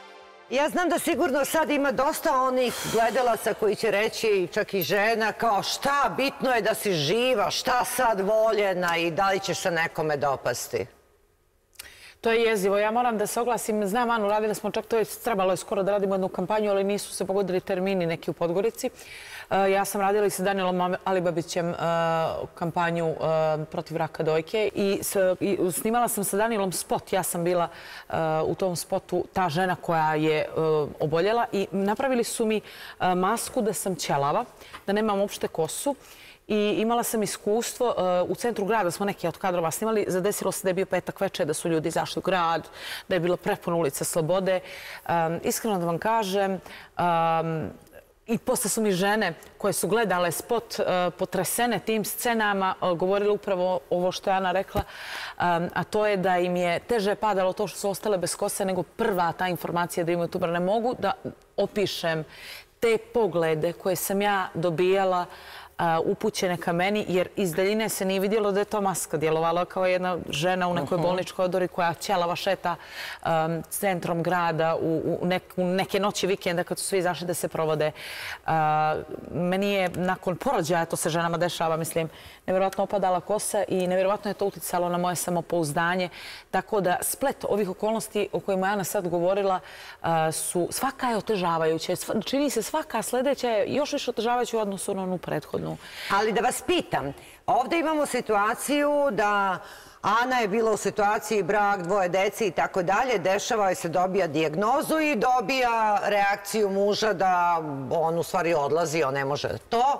Ja znam da sigurno sad ima dosta onih gledalaca koji će reći, čak i žena, kao šta, bitno je da si živa, šta sad voljena i da li ćeš se nekome dopasti. To je jezivo. Ja moram da se oglasim. Znam, Anu, radili smo čak, to je trebalo je skoro da radimo jednu kampanju, ali nisu se pogodili termini neki u Podgorici. Ja sam radila i sa Danielom Alibabićem kampanju protiv raka dojke i snimala sam sa Danielom spot. Ja sam bila u tom spotu ta žena koja je oboljela i napravili su mi masku da sam ćelava, da nemam uopšte kosu. I imala sam iskustvo, u centru grada smo neke od kadrova snimali, zadesilo se da je bio petak večer, da su ljudi izašli u grad, da je bilo prepuno ulica Slobode. Iskreno da vam kažem, i posle su mi žene koje su gledale spot potresene tim scenama govorile upravo ovo što je Ana rekla, a to je da im je teže padalo to što su ostale bez kose nego prva ta informacija da imaju tumor. Ne mogu da opišem te poglede koje sam ja dobijala upućene ka meni, jer iz daljine se nije vidjelo da je to maska. Djelovala kao jedna žena u nekoj bolničkoj odori koja ćelava šeta centrom grada u neke noći vikenda kad su svi izašli da se provode. Meni je nakon porođaja, to se ženama dešava, mislim, nevjerojatno opadala kosa i nevjerojatno je to uticalo na moje samopouzdanje. Tako da splet ovih okolnosti o kojima je Ana sad govorila su, svaka je otežavajuća. Čini se svaka sljedeća je još više otežavajuća u odnosu na onu prethodnu. Ali da vas pitam, ovdje imamo situaciju da Ana je bila u situaciji brak, dvoje dece i tako dalje, dešava je se, dobija dijagnozu i dobija reakciju muža da on u stvari odlazi, on ne može to.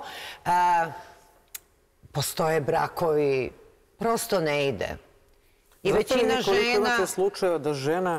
Postoje brakovi, prosto ne ide. I većina žena... Imate slučajeva da žena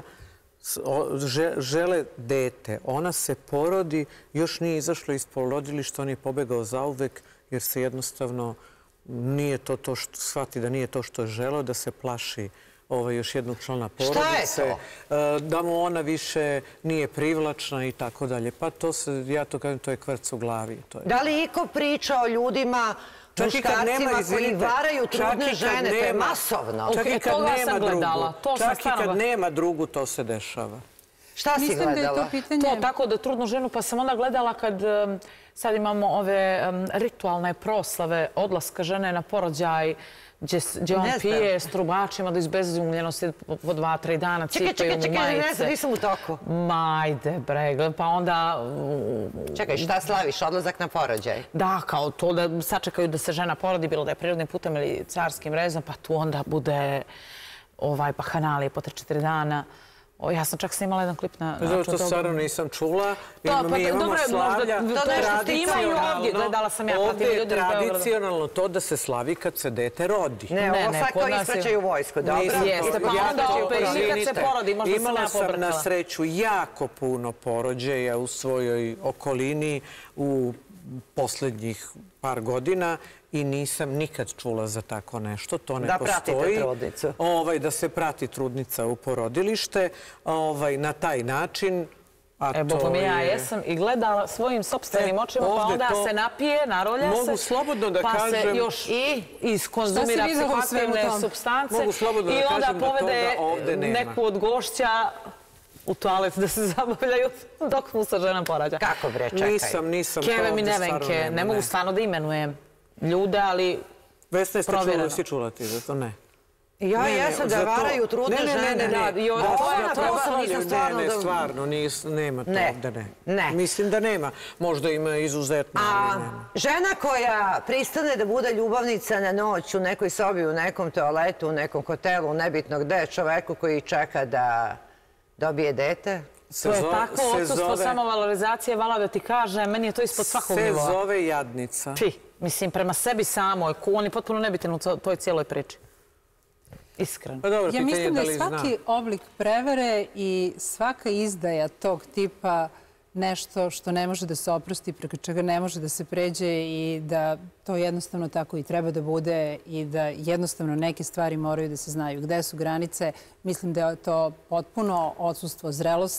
žele dete, ona se porodi, još nije izašla iz porodilišta, on je pobegao zauvek jer se jednostavno nije to to što shvati da nije to što je želeo, da se plaši još jednog člana porodice, da mu ona više nije privlačna i tako dalje. Pa to se, ja to kažem, to je kvrc u glavi. Da li iko priča o ljudima, muškarcima koji varaju trudne žene? To je masovno. Čak i kad nema drugu. Čak i kad nema drugu, to se dešava. Šta si gledala? To tako da trudnu ženu, pa sam onda gledala kad sad imamo ove ritualne proslave odlaska žene na porođaj, gdje on pije s trubačima do izbezumljenosti po dva, tri dana, cipaju mu majice. Čekaj, čekaj, ne znam, nisam u toku. Majde, bre, pa onda... Čekaj, šta slaviš, odlazak na porođaj? Da, kao to da sačekaju da se žena porodi, bilo da je prirodnim putem ili carskim rezom, pa tu onda bude bahanalije po tri četiri dana. Ja sam čak snimala jedan klip na... Zato što stvarno nisam čula. Mi imamo slavlja. To nešto što imaju ovdje. Gledala sam ja. Ovdje je tradicionalno to da se slavi kad se dete rodi. Ne, ovo sad kao ispraćaju vojsko. Jeste, pa onda opet i kad se porodi. Možda sam ja Imala pobrkala. sam na sreću jako puno porođaja u svojoj okolini u posljednjih par godina i nisam nikad čula za tako nešto. To ne postoji. Da pratite trudnicu. Da se prati trudnica u porodilište na taj način. E, Bogom ja jesam i gledala svojim sopstvenim očima, pa onda se napije, narolja se. Mogu slobodno da kažem... Pa se još i iskonzumira psihoaktivne supstance i onda povede neku od gošća u toalet da se zabavljaju dok mu sa žena porađa. Kako bre, čekaj? Nisam, nisam. Keve mi nevenke. Ne mogu stvarno da imenujem ljude, ali Vesna, jeste čula, si čula ti za to? Ne. Ja jesam da varaju trudne žene. Ne, ne, ne. Ne, stvarno, nema to ovdje, ne. Mislim da nema. Možda ima izuzetno, ali nema. Žena koja pristane da bude ljubavnica na noć u nekoj sobi, u nekom toaletu, u nekom hotelu, nebitno gde, čoveku koji čeka da dobije dete. To je tako odsustvo samovalorizacije, vala da ti kaže, meni je to ispod svakog nivoa. Se zove jadnica. Či, mislim, prema sebi samoj, on je potpuno nebitan u toj cijeloj priči. Iskreno. Ja mislim da je svaki oblik prevare i svaka izdaja tog tipa nešto što ne može da se oprosti, preko čega ne može da se pređe i da to jednostavno tako i treba da bude i da jednostavno neke stvari moraju da se znaju. Gde su granice? Mislim da je to potpuno odsustvo zrelosti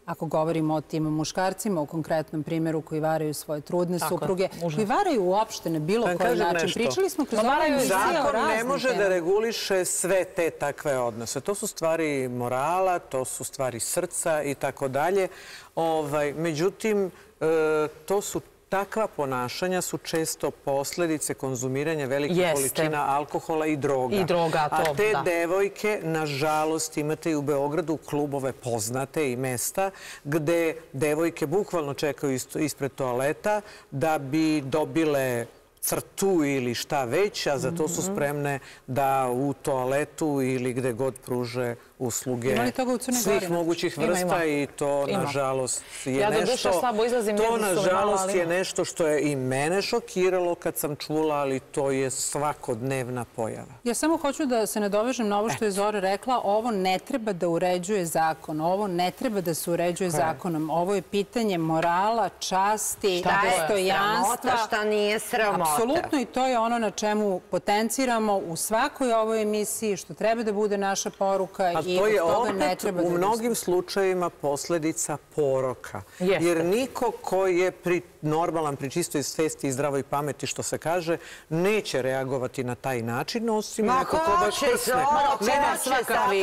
ako govorimo o tim muškarcima, u konkretnom primjeru koji varaju svoje trudne supruge, koji varaju uopšte na bilo koji način. Pričali smo kroz ove emisije o raznim temama. Zakon ne može da reguliše sve te takve odnose. To su stvari morala, to su stvari srca i tako dalje. Međutim, to su takva ponašanja su često posljedice konzumiranja velikih količina alkohola i droga. I droga, to, A te devojke, nažalost, imate i u Beogradu klubove poznate i mesta gde devojke bukvalno čekaju ispred toaleta da bi dobile crtu ili šta već, a za to su spremne da u toaletu ili gde god pruže usluge svih mogućih vrsta i to, nažalost, je nešto... To, nažalost, je nešto što je i mene šokiralo kad sam čula, ali to je svakodnevna pojava. Ja samo hoću da se nadovežem na ovo što je Zora rekla. Ovo ne treba da uređuje zakon. Ovo ne treba da se uređuje zakonom. Ovo je pitanje morala, časti, dostojanstva. Šta nije sramota. Apsolutno, i to je ono na čemu potenciramo u svakoj ovoj emisiji, što treba da bude naša poruka. A to je opet u mnogim slučajevima posljedica poroka. Jer niko ko je normalan, pri čistoj svesti i zdravoj pameti, što se kaže, neće reagovati na taj način, osim neko ko baš prsne. Nema svakakvih.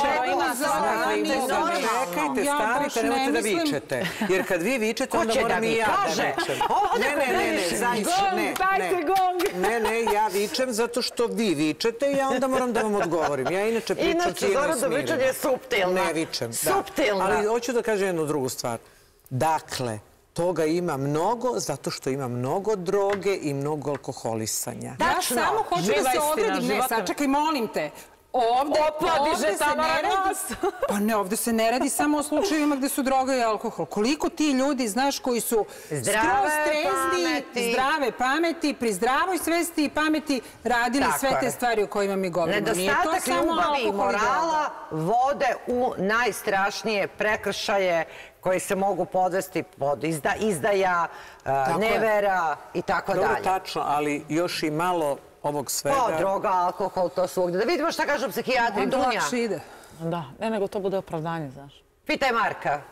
Čekajte, stanite, nemojte da vičete. Jer kad vi vičete, onda moram i ja da vičem. Ne, ne, ne, ne, zaista, ne. Ne, ne, ja vičem zato što vi vičete i ja onda moram da vam odgovorim. Ja inače pričam cijelo smireno. Vičanje je suptilna. Ne vičem, da. Suptilna. Ali hoću da kažem jednu drugu stvar. Dakle, toga ima mnogo zato što ima mnogo droge i mnogo alkoholisanja. Ja samo hoću da se odredim. Ne, sačekaj, molim te. Ovde se ne radi... Pa ne, ovde se ne radi samo o slučajevima gde su droga i alkohol. Koliko ti ljudi, znaš, koji su skroz trezni, zdrave pameti, pri zdravoj svesti i pameti radili sve te stvari o kojima mi govorimo. Nedostatak ljubavi i morala vode u najstrašnije prekršaje koji se mogu podvesti pod izdaja, nevera i tako dalje. Dobro, tačno, ali još i malo ovog svega... Pa, droga, alkohol, to su ovdje. Da vidimo šta kažu psihijatri. Onda lakše ide. Da, ne, nego to bude opravdanje, znaš. Pitaj Marka.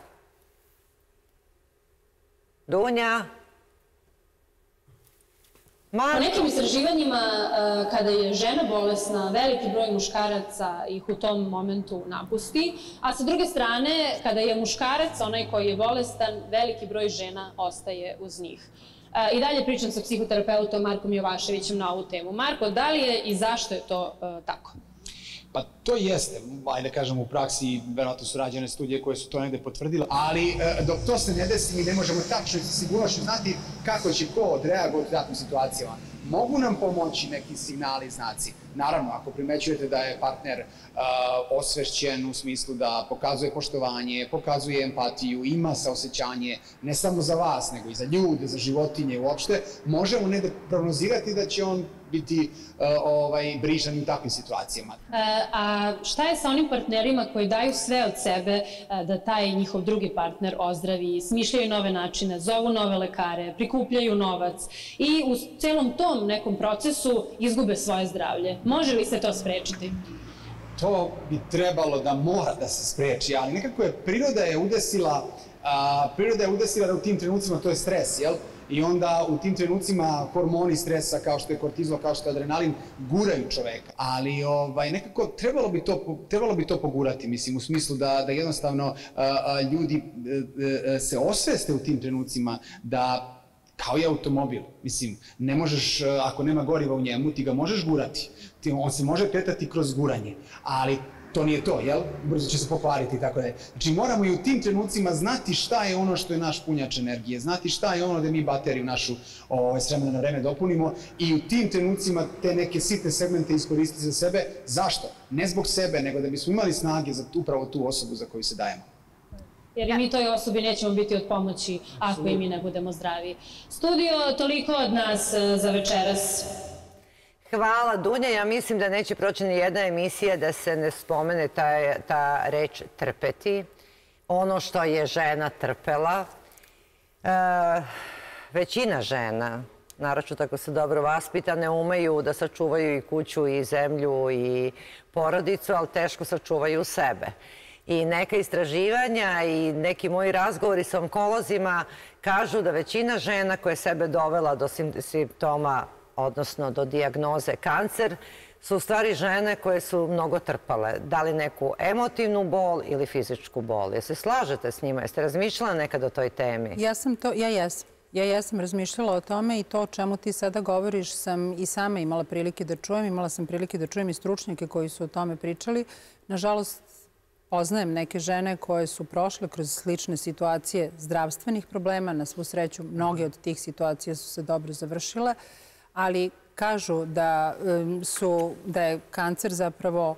Dunja? Po nekim istraživanjima, kada je žena bolesna, veliki broj muškaraca ih u tom momentu napusti, a sa druge strane, kada je muškarac, onaj koji je bolestan, veliki broj žena ostaje uz njih. I dalje pričam sa psihoterapeutom Markom Jovaševićem na ovu temu. Marko, da li je i zašto je to tako? Pa to jeste, ajde kažem u praksi, verovatno su rađene studije koje su to negde potvrdile, ali dok to se ne desi mi ne možemo tačno i sa sigurnošću znati kako će ko odreagovati u takvim situacijama. Mogu nam pomoći neki signali i znaci. Naravno, ako primećujete da je partner osvešćen u smislu da pokazuje poštovanje, pokazuje empatiju, ima saosećanje, ne samo za vas, nego i za ljude, za životinje uopšte, možemo negde prognozirati da će on biti brižan u takvim situacijama. A šta je sa onim partnerima koji daju sve od sebe da taj njihov drugi partner ozdravi, smišljaju nove načine, zovu nove lekare, prikupljaju novac i u celom tom nekom procesu izgube svoje zdravlje? Može li se to sprečiti? To bi trebalo da mora da se spreči, ali nekako je priroda je udesila, priroda je udesila da u tim trenucima to je stres, jel? I onda u tim trenucima hormoni stresa kao što je kortizol, kao što je adrenalin, guraju čoveka. Ali nekako trebalo bi to pogurati, mislim, u smislu da jednostavno ljudi se osveste u tim trenucima da kao i automobil, mislim, ne možeš, ako nema goriva u njemu, ti ga možeš gurati. On se može kretati kroz guranje, ali to nije to, jel? Brzo će se pokvariti i tako da je. Znači moramo i u tim trenucima znati šta je ono što je naš punjač energije, znati šta je ono da mi bateriju našu s vremena na vreme dopunimo i u tim trenucima te neke sitne segmente iskoristiti za sebe. Zašto? Ne zbog sebe, nego da bismo imali snage za upravo tu osobu za koju se dajemo. Jer i mi toj osobi nećemo biti od pomoći ako i mi ne budemo zdravi. Studio, toliko od nas za večeras. Hvala, Dunja. Ja mislim da neće proći ni jedna emisija da se ne spomene ta reč trpeti. Ono što je žena trpela. Većina žena, naročito ako su dobro vaspitane, umeju da sačuvaju i kuću i zemlju i porodicu, ali teško sačuvaju sebe. I neka istraživanja i neki moji razgovori sa onkolozima kažu da većina žena koje sebe dovela do simptoma, odnosno do dijagnoze kancer, su u stvari žene koje su mnogo trpale. Da li neku emotivnu bol ili fizičku bol. Jeste slažete s njima? Jeste razmišljala nekad o toj temi? Ja sam to, ja jesam. Ja jesam razmišljala o tome i to o čemu ti sada govoriš sam i sama imala prilike da čujem. Imala sam prilike da čujem i stručnjake koji su o tome pričali. Nažalost, poznajem neke žene koje su prošle kroz slične situacije zdravstvenih problema. Na svu sreću, mnoge od tih situacija su se dobro završile, ali kažu da, su, da je kancer zapravo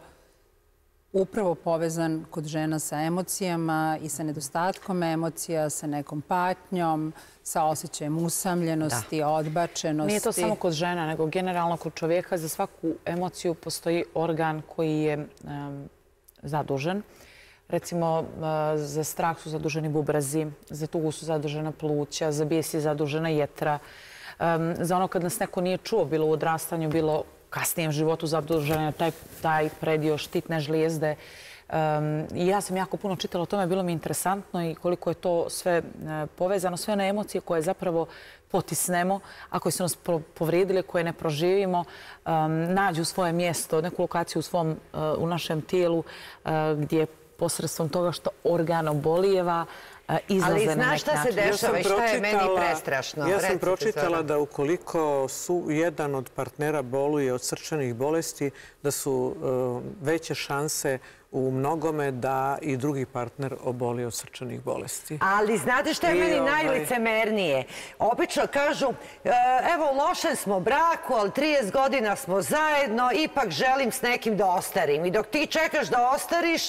upravo povezan kod žena sa emocijama i sa nedostatkom emocija, sa nekom patnjom, sa osjećajem usamljenosti, odbačenosti. Nije to samo kod žena, nego generalno kod čovjeka. Za svaku emociju postoji organ koji je um, zadužen. Recimo, za strah su zaduženi bubrezi, za tugu su zadužena pluća, za bijes je zadužena jetra. Um, za ono kad nas neko nije čuo, bilo u odrastanju, bilo kasnijem životu zadužena taj, taj predio štitne žlijezde. Um, I ja sam jako puno čitala o tome, bilo mi interesantno i koliko je to sve uh, povezano, sve one emocije koje zapravo potisnemo, a koje su nas povrijedile, koje ne proživimo, um, nađu svoje mjesto, neku lokaciju u, svom, uh, u našem tijelu uh, gdje posredstvom toga što organ obolijeva, ali znaš šta se dešava i šta je meni prestrašno? Ja sam pročitala da ukoliko su jedan od partnera boluje od srčanih bolesti, da su veće šanse u mnogome da i drugi partner oboli od srčanih bolesti. Ali znate što je meni najlicemernije? Obično kažu, evo u lošem smo braku, ali trideset godina smo zajedno, ipak želim s nekim da ostarim. I dok ti čekaš da ostariš,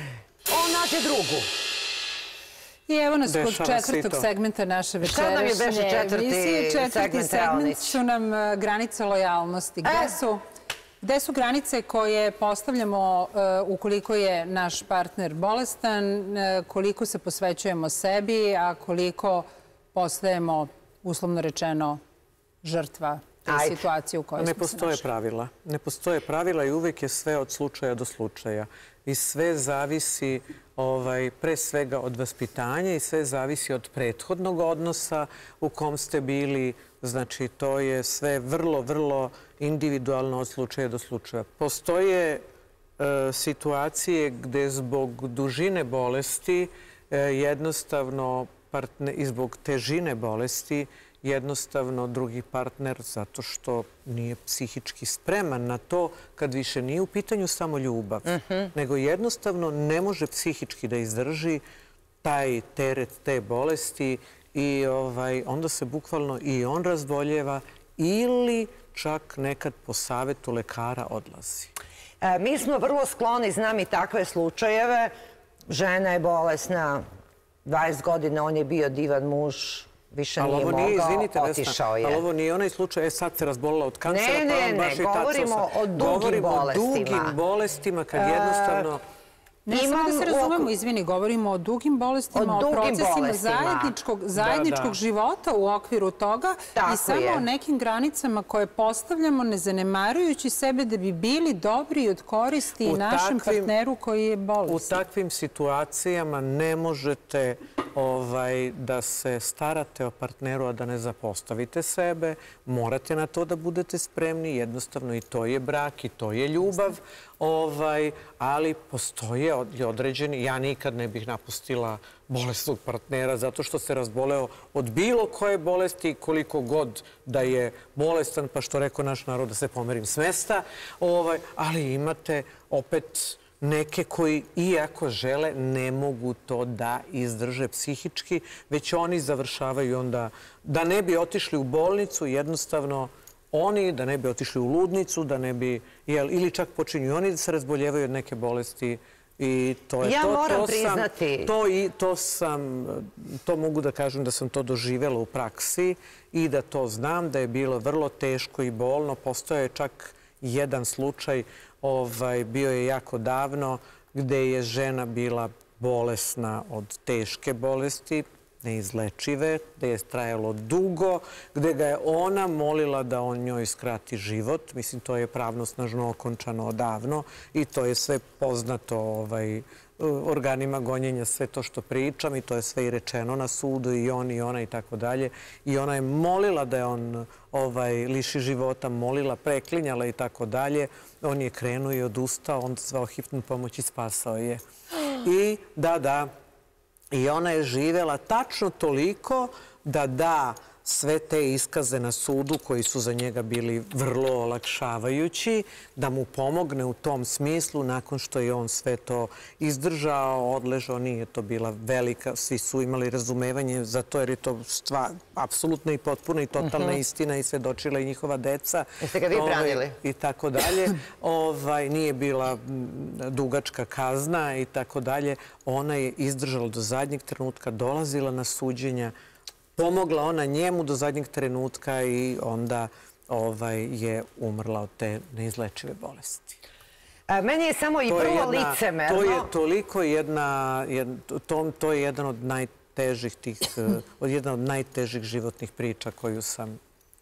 on nađe drugu. I evo nas kod četvrtog segmenta naše večerašnje emisije. Šta nam je beše četvrti Četvrti segment su nam granice lojalnosti. Gde su, gde su granice koje postavljamo ukoliko je naš partner bolestan, koliko se posvećujemo sebi, a koliko postajemo, uslovno rečeno, žrtva te situacije u kojoj smo se našli? Ne postoje pravila. Ne postoje pravila i uvijek je sve od slučaja do slučaja. I sve zavisi ovaj, pre svega od vaspitanja i sve zavisi od prethodnog odnosa u kom ste bili. Znači, to je sve vrlo, vrlo individualno od slučaja do slučaja. Postoje e, situacije gde zbog dužine bolesti e, jednostavno partner, i zbog težine bolesti jednostavno drugi partner, zato što nije psihički spreman na to, kad više nije u pitanju samo ljubav, uh-huh. nego jednostavno ne može psihički da izdrži taj teret te bolesti i ovaj, onda se bukvalno i on razboljeva ili čak nekad po savjetu lekara odlazi. E, mi smo vrlo skloni, znam i takve slučajeve. Žena je bolesna, dvadeset godina, on je bio divan muž, više nije mogao, otišao je. Ali ovo nije onaj slučaj, e sad se razbolila od kancera. Ne, ne, ne, govorimo o dugim bolestima. Govorimo o dugim bolestima kad jednostavno... Ne, samo da se razumemo, izvini, govorimo o dugim bolestima, o procesima zajedničkog života u okviru toga i samo o nekim granicama koje postavljamo ne zanemarujući sebe da bi bili dobri i od koristi i našem partneru koji je bolestan. U takvim situacijama ne možete da se starate o partneru, a da ne zapostavite sebe. Morate na to da budete spremni. Jednostavno i to je brak i to je ljubav. Ali postoje određeni... Ja nikad ne bih napustila bolesnog partnera zato što se razboleo od bilo koje bolesti, koliko god da je bolestan, pa što rekao naš narod da se pomerim s mesta. Ali imate opet neke koji, iako žele, ne mogu to da izdrže psihički, već oni završavaju onda da ne bi otišli u bolnicu, jednostavno oni da ne bi otišli u ludnicu, da ne bi, ili čak počinju oni da se razboljevaju od neke bolesti i to je to. Ja moram priznati. To sam, to mogu da kažem da sam to doživjela u praksi i da to znam, da je bilo vrlo teško i bolno. Postoje čak jedan slučaj, bio je jako davno, gde je žena bila bolesna od teške bolesti, neizlečive, gde je trajalo dugo, gde ga je ona molila da on njoj skrati život. Mislim, to je pravnosnažno okončano odavno i to je sve poznato ovaj, organima gonjenja, sve to što pričam i to je sve i rečeno na sudu i on i ona i tako dalje. I ona je molila da je on ovaj, liši života, molila, preklinjala i tako dalje. On je krenuo i odustao, on zvao hitnu pomoć i spasao je. I da, da, i ona je živela tačno toliko da da sve te iskaze na sudu koji su za njega bili vrlo olakšavajući, da mu pomogne u tom smislu nakon što je on sve to izdržao, odležao, nije to bila velika, svi su imali razumevanje za to jer je to stvar apsolutna i potpuna i totalna istina i svedočila i njihova deca. Jeste ga vi branili? I tako dalje. Nije bila dugačka kazna i tako dalje. Ona je izdržala do zadnjeg trenutka, dolazila na suđenja, pomogla ona njemu do zadnjeg trenutka i onda je umrla od te neizlečive bolesti. Meni je samo i vrlo licemerno. To je toliko jedna, to je jedan od najtežih tih, jedna od najtežih životnih priča koju sam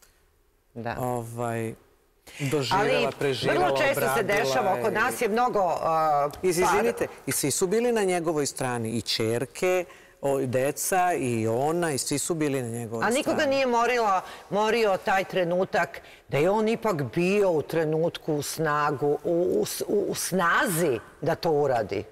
doživjela, preživjela, obradila. Vrlo često se dešava, oko nas je mnogo... Izvinite, i svi su bili na njegovoj strani, i ćerke, deca i ona i svi su bili na njegovoj strani. A nikoga nije morio taj trenutak da je on ipak bio u trenutku u snagu, u snazi da to uradi?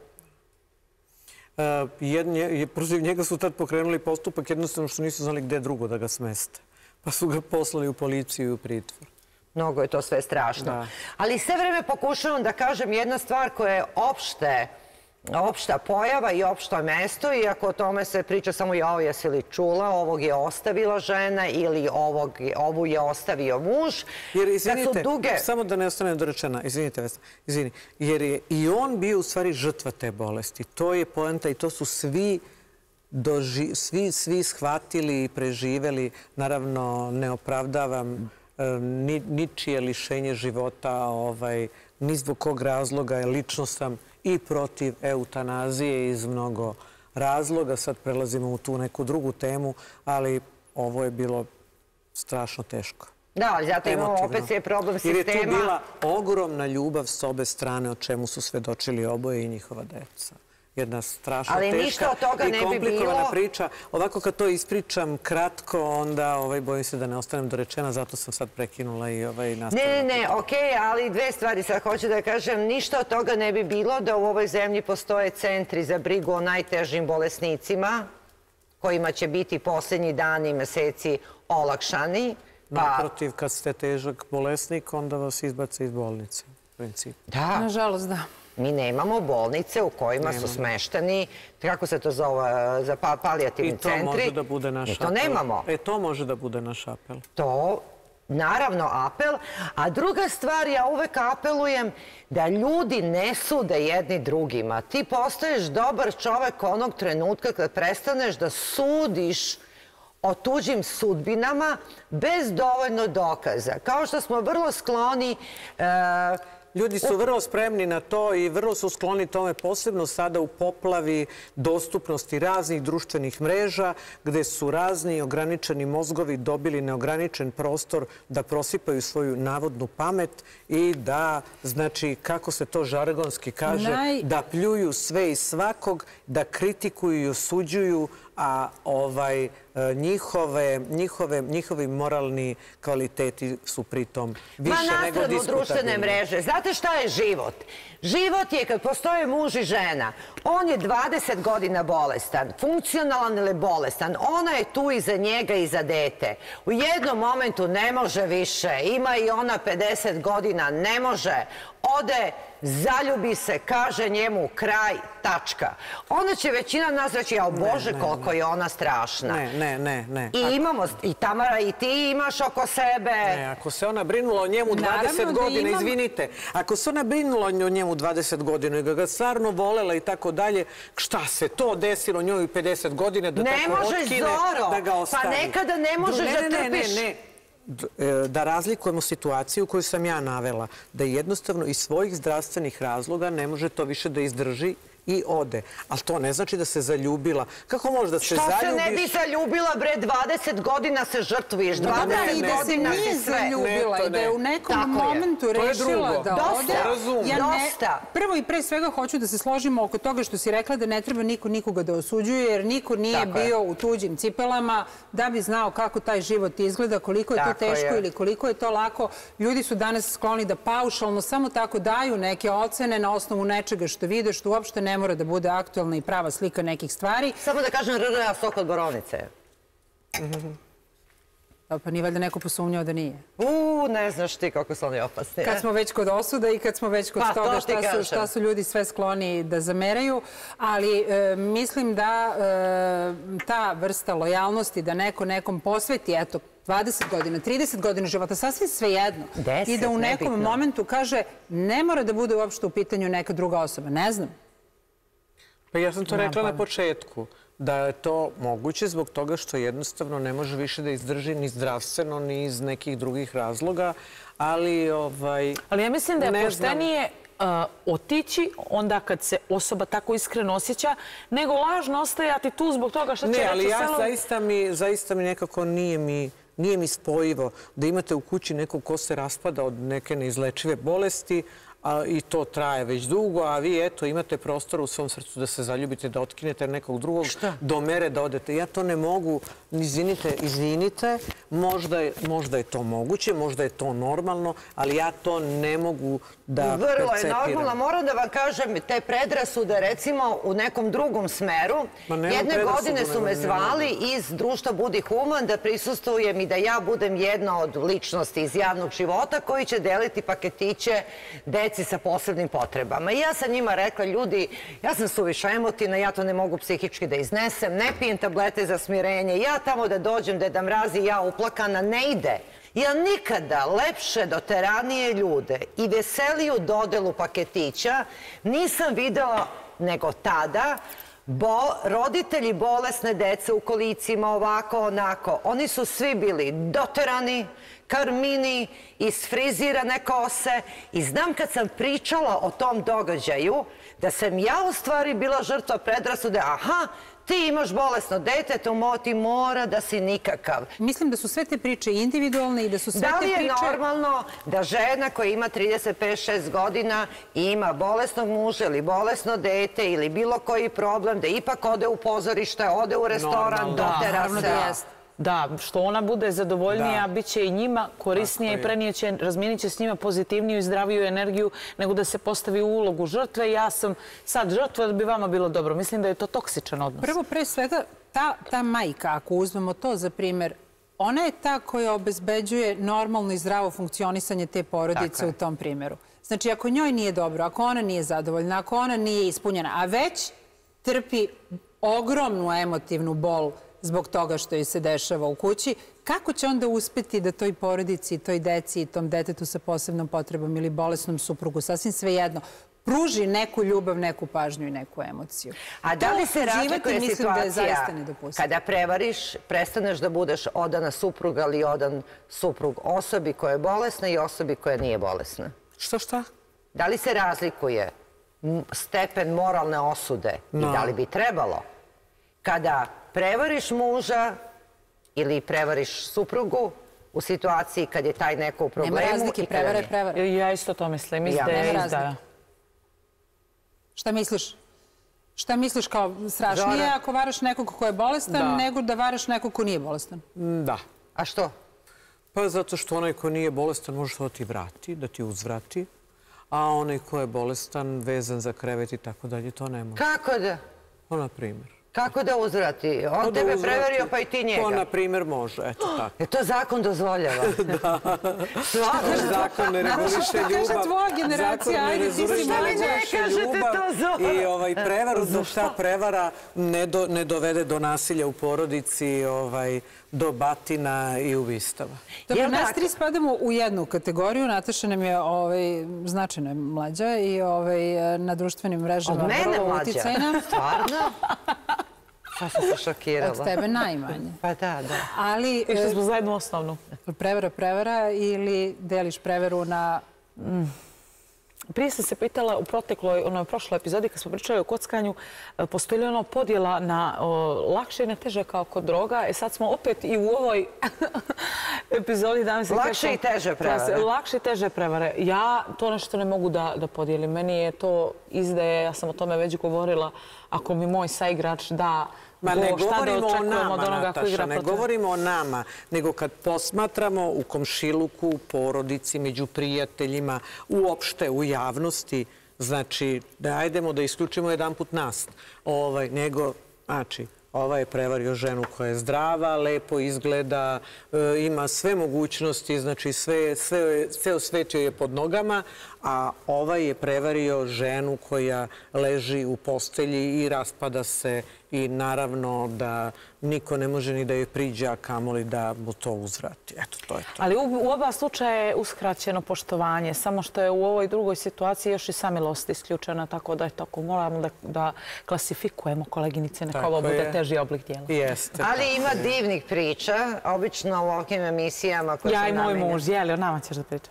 Protiv njega su tad pokrenuli postupak jednostavno što nisu znali gde drugo da ga smeste. Pa su ga poslali u policiju i u pritvor. Mnogo je to sve strašno. Ali sve vreme pokušavam da kažem jedna stvar koja je opšte opšta pojava i opšto mesto, iako o tome se priča samo jao, jesi li čula, ovog je ostavila žena ili ovu je ostavio muž. Jer, izvinite, samo da ne ostane dorečena, izvinite, Vesna, izvini, jer je i on bio u stvari žrtva te bolesti. To je poenta i to su svi svi shvatili i preživeli. Naravno, ne opravdavam ničije lišenje života, ni zbog kog razloga, lično sam i protiv eutanazije iz mnogo razloga. Sad prelazimo u tu neku drugu temu, ali ovo je bilo strašno teško. Da, ali zato imamo opet sve problem sistema. Jer je tu bila ogromna ljubav s obe strane, o čemu su svedočili oboje i njihova deca. Jedna strašno teška i komplikovana priča. Ovako kad to ispričam kratko, onda bojim se da ne ostanem dorečena, zato sam sad prekinula i nastavila. Ne, ne, ne, okej, ali dve stvari sad hoću da kažem. Ništa od toga ne bi bilo da u ovoj zemlji postoje centri za brigu o najtežim bolesnicima, kojima će biti posljednji dani i meseci olakšani. Naprotiv, kad ste težak bolesnik, onda vas izbace iz bolnice, u principu. Da. Nažalost, da. Mi nemamo bolnice u kojima su smešteni, kako se to zove, za palijativni centri. I to može da bude naš apel. I to nemamo. E, to može da bude naš apel. To, naravno, apel. A druga stvar, ja uvek apelujem da ljudi ne sude jedni drugima. Ti postaješ dobar čovek onog trenutka kad prestaneš da sudiš o tuđim sudbinama bez dovoljno dokaza. Kao što smo vrlo skloni... Ljudi su vrlo spremni na to i vrlo su skloni tome, posebno sada u poplavi dostupnosti raznih društvenih mreža, gde su razni ograničeni mozgovi dobili neograničen prostor da prosipaju svoju navodnu pamet i da, znači, kako se to žargonski kaže, da pljuju sve i svakog, da kritikuju i osuđuju, a njihovi moralni kvaliteti su pritom više nego diskutabilni. Ma nastranu društvene mreže. Znate šta je život? Život je kad postoje muž i žena. On je dvadeset godina bolestan, funkcionalan ili bolestan. Ona je tu i za njega i za dete. U jednom momentu ne može više. Ima i ona pedeset godina, ne može. Ode, zaljubi se, kaže njemu kraj, tačka. Onda će većina nas reći, jao Bože, koliko je ona strašna. Ne, ne, ne, ne. I imamo, i Tamara, i ti imaš oko sebe. Ne, ako se ona brinula o njemu dvadeset godina, izvinite, ako se ona brinula o njemu dvadeset godina i ga stvarno volela i tako dalje, šta se to desilo njoj u pedeset godina da tako otkine, da ga ostavi? Pa nekada ne možeš da trpiš. Ne, ne, ne. Da razlikujemo situaciju koju sam ja navela, da jednostavno iz svojih zdravstvenih razloga ne može to više da izdrži i ode. Ali to ne znači da se zaljubila. Kako može da se Što zaljubiš? se ne bi zaljubila, bre, dvadeset godina se žrtvuješ, dvadeset godina nije se sve... zaljubila i da je u nekom momentu rešila da ode. Dosta. Prvo i pre svega hoću da se složimo oko toga što si rekla da ne treba niko nikoga da osuđuje, jer niko nije bio u tuđim cipelama da bi znao kako taj život izgleda, koliko je to teško ili koliko je to lako. Ljudi su danas skloni da paušalno samo tako daju neke ocene na osnovu nečega što vide, što uopšte ne mora da bude aktualna i prava slika nekih stvari. Samo da kažem R R A sok od borovnice. Pa nije valjda neko posumnjao da nije. Uuu, ne znaš ti kako su oni opasni. Kad smo već kod osuda i kad smo već kod toga šta su ljudi sve skloni da zameraju, ali mislim da ta vrsta lojalnosti, da neko nekom posveti, eto, dvadeset godina, trideset godina života, sasvim svejedno. I da u nekom momentu kaže ne mora da bude uopšte u pitanju neka druga osoba. Ne znam. Pa ja sam to rekla na početku. Da je to moguće zbog toga što jednostavno ne može više da izdrži ni zdravstveno, ni iz nekih drugih razloga, ali... Ali ja mislim da je poštenije otići onda kad se osoba tako iskreno osjeća, nego lažno ostajati tu zbog toga što će reći selo... Ne, ali ja zaista mi nekako nije mi... Nije mi spojivo da imate u kući nekog ko se raspada od neke neizlečive bolesti i to traje već dugo, a vi eto imate prostora u svom srcu da se zaljubite, da otkinete nekog drugog, do mere da odete. Ja to ne mogu, izvinite, izvinite, možda je to moguće, možda je to normalno, ali ja to ne mogu da percepiram. Vrlo je normalno, moram da vam kažem, te predrasude recimo u nekom drugom smeru. Jedne godine su me zvali iz društva Budi human da prisustvujem i da ja budem jedna od ličnosti iz javnog života koji će deliti paketiće deci sa posebnim potrebama. I ja sam njima rekla, ljudi, ja sam suviše emotivna, ja to ne mogu psihički da iznesem, ne pijem tablete za smirenje, ja tamo da dođem, Deda Mraz i ja uplakana, ne ide. Ja nikada lepše doteranije ljude i veseliju dodelu paketića nisam videla nego tada. Roditelji bolesne dece u kolicima, ovako, onako, oni su svi bili doterani, karmini, isfrizirane kose i znam kad sam pričala o tom događaju da sam ja u stvari bila žrtva predrasude, aha, ti imaš bolesno dete, to ti mora da si nikakav. Mislim da su sve te priče individualne i da su sve te priče... Da li je normalno da žena koja ima trideset pet šest godina i ima bolesnog muža ili bolesno dete ili bilo koji problem, da ipak ode u pozorište, ode u restoran, dotera se? Da, što ona bude zadovoljnija, bit će i njima korisnija i prenijeće, razmijenit će s njima pozitivniju i zdraviju energiju nego da se postavi u ulogu žrtve. Ja sam sad žrtva da bi vama bilo dobro. Mislim da je to toksičan odnos. Prvo, pre svega, ta majka, ako uzmemo to za primjer, ona je ta koja obezbeđuje normalno i zdravo funkcionisanje te porodice u tom primjeru. Znači, ako njoj nije dobro, ako ona nije zadovoljna, ako ona nije ispunjena, a već trpi ogromnu emotivnu bol zbog toga što joj se dešava u kući, kako će onda uspeti da toj porodici, toj deci i tom detetu sa posebnom potrebom ili bolesnom suprugu, sasvim svejedno, pruži neku ljubav, neku pažnju i neku emociju? A da li se razlikuje situacija kada prevariš, prestaneš da budeš odana supruga ili odan suprug osobi koja je bolesna i osobi koja nije bolesna? Što šta? Da li se razlikuje stepen moralne osude i da li bi trebalo kada prevariš muža ili prevariš suprugu u situaciji kad je taj neko u problemu? Nema razlike, prevara je prevara. Ja isto to mislim. Nema razlike. Šta misliš? Šta misliš kao strašnije ako varaš nekog ko je bolestan nego da varaš nekog ko nije bolestan? Da. A što? Pa zato što onaj ko nije bolestan može to da ti vrati, da ti uzvrati, a onaj ko je bolestan, vezan za krevet i tako dalje, to ne može. Kako da? Pa, na primjer. Kako da uzvrati? On tebe preverio pa i ti njega. To, na primjer, može. Eto tako. Je to zakon dozvoljava? Da. Zakon ne reguliše ljubav. Kaže tvoja generacija, ajde, ti si mlađa. I prevaru, dok ta prevara ne dovede do nasilja u porodici, do batina i ubistava. Dobro, nas tri spadamo u jednu kategoriju. Nataša nam je značajno mlađa i na društvenim mrežama vrlo uticajna. Od mene mlađa? Stvarno? Pa sam se šokirala. Od tebe najmanje. Pa da, da. Ali... I što smo zajedno osnovnu. Prevara, prevara ili deliš preveru na Prije sam se pitala u protekloj, onoj prošloj epizodi kad smo pričali o kockanju, postoji li ono podjela na lakše i na teže kao kod droga. E sad smo opet i u ovoj epizodi da mi se lakše i teže prevare. Lakše i teže prevare. Ja to nešto ne mogu da, da podijelim. Meni je to izdaje, ja sam o tome već govorila, ako mi moj saigrač da Ma ne govorimo o nama, od onoga Nataša, koji igra ne protiv. govorimo o nama, nego kad posmatramo u komšiluku, u porodici, među prijateljima, uopšte u javnosti, znači, da ajdemo da isključimo jedan put nas, ovaj, nego, znači, ovaj je prevario ženu koja je zdrava, lepo izgleda, ima sve mogućnosti, znači sve, sve, ceo svet joj je pod nogama, a ovaj je prevario ženu koja leži u postelji i raspada se i naravno da niko ne može ni da je priđe, a kamoli da mu to uzvrati. Eto, to je to. Ali u, u oba slučaja je uskraćeno poštovanje, samo što je u ovoj drugoj situaciji još i samilost isključena, tako da je tako. Moramo da, da klasifikujemo, koleginice, neka ovo bude teži oblik dijela. Jeste. Ali ima divnih priča, obično u ovakvim emisijama koje ja su i moj namenjene. muž, jeli, o nama ćeš da pričaš.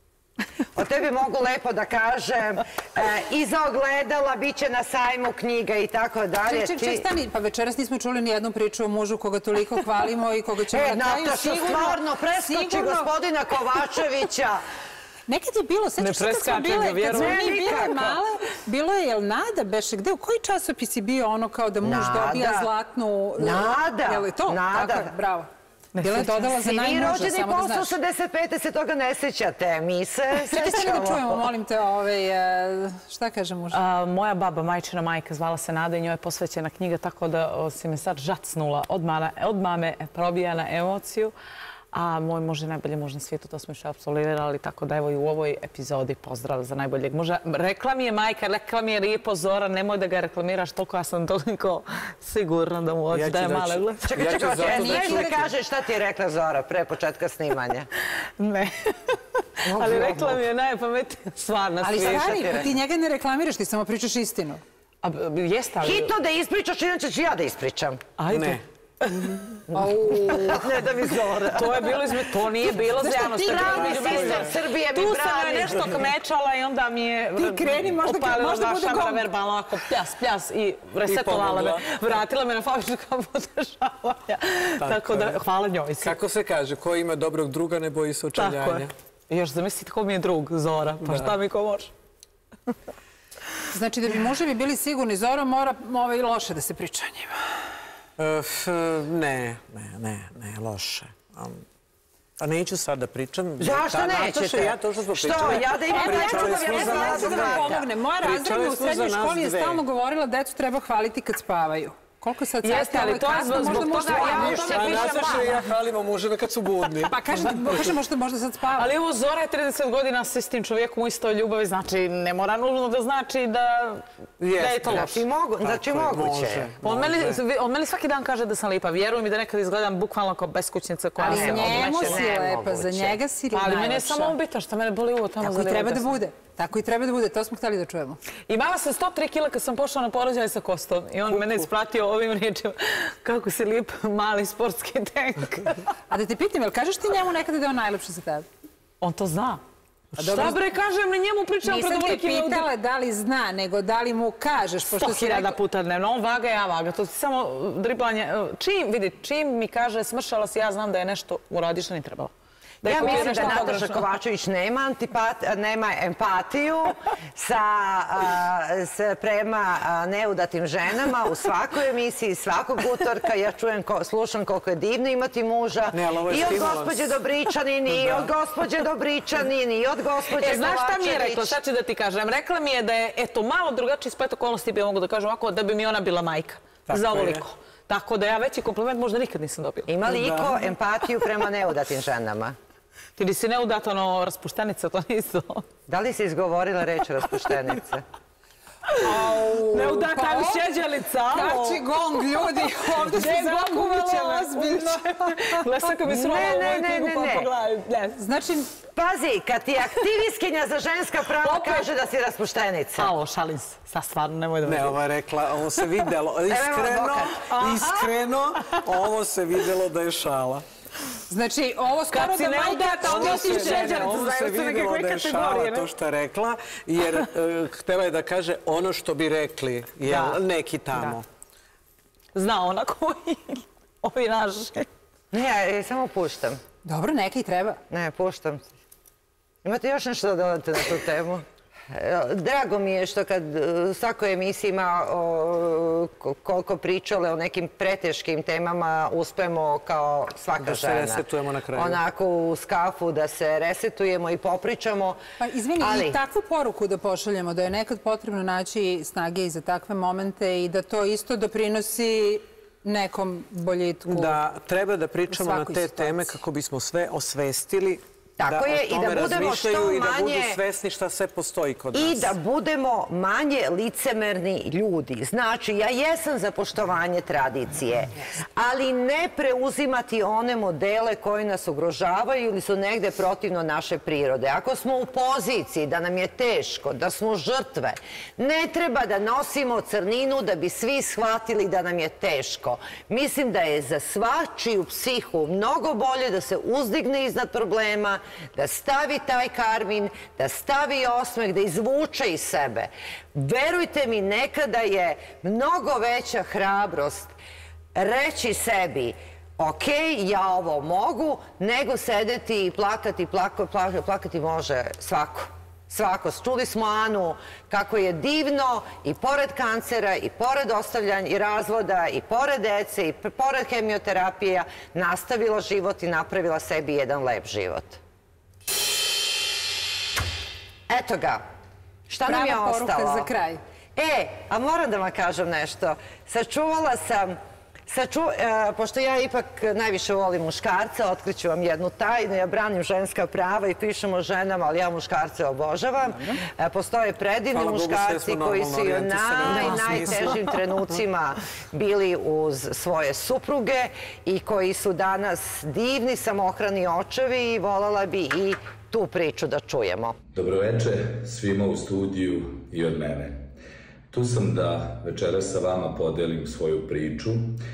O tebi mogu lepo da kažem, e, iza ogledala, bit će na sajmu knjiga i tako dalje. Ček, ček, ček, stani, pa večeras nismo čuli ni jednu priču o mužu koga toliko hvalimo i koga ćemo e, na kraju Nataša, sigurno... stvarno, preskoči sigurno... gospodina Kovačevića. Nekad je bilo, sećaš se kad smo bile, kad smo mi bile male, bilo je, jel Nada beše, gde, u koji časopis je bio ono kao da muž Nada. dobija zlatnu... Nada. Jel je to? Nada. Tako je, bravo. Bila je dodala za najmuža, samo da znaš. Si vi rođeni posle osamdeset pete se toga ne sećate, mi se Čekaj, sećamo. da čujemo, molim te, ovaj, šta kaže muž? Moja baba, majčina majka, zvala se Nada i njoj je posvećena knjiga, tako da si me sad žacnula. Odmah me probija na emociju. A moj muž je najbolji muž na svijetu, to smo još apsolvirali, tako da evo i u ovoj epizodi pozdrav za najboljeg muža. Rekla mi je majka, rekla mi je lijepo Zora, nemoj da ga reklamiraš toliko, ja sam toliko sigurna da mu oddaje male gled. Čekaj, čekaj, nije mi kaže šta ti je rekla Zora pre početka snimanja. Ne, ali rekla mi je najpametnija stvar na svijetu. Ali stari, ti njega ne reklamiraš, ti samo pričaš istinu. Jeste, ali... Hitno da ispričaš, inače ću ja da ispričam. Ajde. Ne da mi Zora. To je bilo između, to nije bilo za javnost. Ti brani sistem Srbije mi brani. Tu sam joj nešto kmečala i onda mi je opalila dva šamara verbalno, ovako pljas, pljas i resetovala me. Vratila me na fabrička podržavanja. Tako da, hvala njoj. Kako se kaže, ko ima dobrog druga ne boji se očaljanja. Tako je. Još zamislite ko mi je drug, Zora. Pa šta mi ko može? Znači da bi muževi bili sigurni, Zora mora i loše da se priča o njima. Ne, ne, ne, ne, loše. A neću sad da pričam. Zašto nećete? Ja to što smo pričali. Što? Ja da imam pričali smo za nas dve. Moja razredna u srednjoj školi je stalno govorila da decu treba hvaliti kad spavaju. Koliko sad sati, ali to je zbog toga ja o tome pišem Nataša i ja hvalimo muževe kad su budni. Pa kažem, možda možda sad spava. Ali evo, Zora je trideset godina sa istim čovjekom u istoj ljubavi, znači ne mora nužno da znači da je to loše. Znači moguće. On meni svaki dan kaže da sam lipa. Vjeruj mi da nekad izgledam bukvalno kao beskućnica koja se odmeće. Ali njemu si lepa, za njega si najlepša. Ali mene je samo ubitan što mene boli uvo tamo za Tako i treba da bude. Tako i treba da bude, to smo htjeli da čujemo. Imala sam sto tri kila kad sam pošla na porođaj sa Kostom i on mene ispratio ovim riječima kako si lijep mali sportski tank. A da te pitam, jel kažeš ti njemu nekada da je on najlepši za tebe? On to zna. Šta bre kažem, na njemu pričam pred ovolikim ljudima. Nisam te pitala da li zna, nego da li mu kažeš. Sto hiljada puta dnevno, on vaga, ja vaga. To je samo driblanje. Čim, vidi, čim mi kaže smršala si, ja znam da je nešto uradiš što ni trebalo. Ja mislim da Nataša Kovačević nema empatiju prema neudatim ženama u svakoj emisiji, svakog utorka. Ja čujem, slušam koliko je divno imati muža. I od gospođe Dobričanin, i od gospođe Dobričanin, i od gospođe Kovačević. Znaš šta mi je rekla? Sad ću da ti kažem. Rekla mi je da je, eto, malo drugačiji splet okolnosti bi ja mogu da kažem ovako, da bi mi ona bila majka. Za ovoliko. Tako da ja veći kompliment možda nikad nisam dobila. Ima li iko empatiju prema neudatim ženama? Ti li si neudata, ono, raspuštenica, to nisu. Da li si izgovorila reč raspuštenice? Neudata je šeđelica. Kači gong, ljudi, ovdje se zakuvala ozbiljno. Gledaj sad kad mi srova u moju knjigu pa pogledaj. Znači, pazi, kad ti aktivistkinja za ženska prava kaže da si raspuštenica. Alo, šalim se. Sad stvarno, nemoj da me... Ne, ovo je rekla, ovo se videlo. Iskreno, iskreno, ovo se videlo da je šala. Znači, ovo skoro da majka... Ono se vidjelo da je šala to što je rekla, jer htela je da kaže ono što bi rekli neki tamo. Zna ona koji, ovi naši. Ne, ja samo puštam. Dobro, neka i treba. Ne, puštam. Imate još nešto da dodate na tu temu? Drago mi je što kad u svakoj emisiji ima koliko pričale o nekim preteškim temama, uspemo kao svaka žena. Da se resetujemo na kraju. Onako u skafu da se resetujemo i popričamo. Pa izvini, i takvu poruku da pošaljemo, da je nekad potrebno naći snage i za takve momente i da to isto doprinosi nekom boljitku. Da, treba da pričamo na te teme kako bismo sve osvestili. Tako je, i da budemo što manje... I da budu svesni šta sve postoji kod nas. I da budemo manje licemerni ljudi. Znači, ja jesam za poštovanje tradicije, ali ne preuzimati one modele koji nas ugrožavaju ili su negde protivno naše prirode. Ako smo u poziciji da nam je teško, da smo žrtve, ne treba da nosimo crninu da bi svi shvatili da nam je teško. Mislim da je za svačiju psihu mnogo bolje da se uzdigne iznad problema, da stavi taj karmin, da stavi osmeh, da izvuče iz sebe. Verujte mi, nekada je mnogo veća hrabrost reći sebi ok, ja ovo mogu, nego sedeti i plakati, plakati može svako. Svako. Čuli smo Anu kako je divno i pored kancera, i pored ostavljanja i razvoda, i pored dece, i pored hemioterapija nastavila život i napravila sebi jedan lep život. Eto ga. Šta nam je ostalo? Prava poruka za kraj. E, a moram da vam kažem nešto. Sačuvala sam, pošto ja ipak najviše volim muškarca, otkriću vam jednu tajnu, ja branim ženska prava i pišem o ženama, ali ja muškarce obožavam. Postoje predivni muškarci koji su i u najtežim trenucima bili uz svoje supruge i koji su danas divni, samohrani očevi i voljela bi i tu priču da čujemo. Dobroveče svima u studiju i od mene. Tu sam da večeras sa vama podelim svoju priču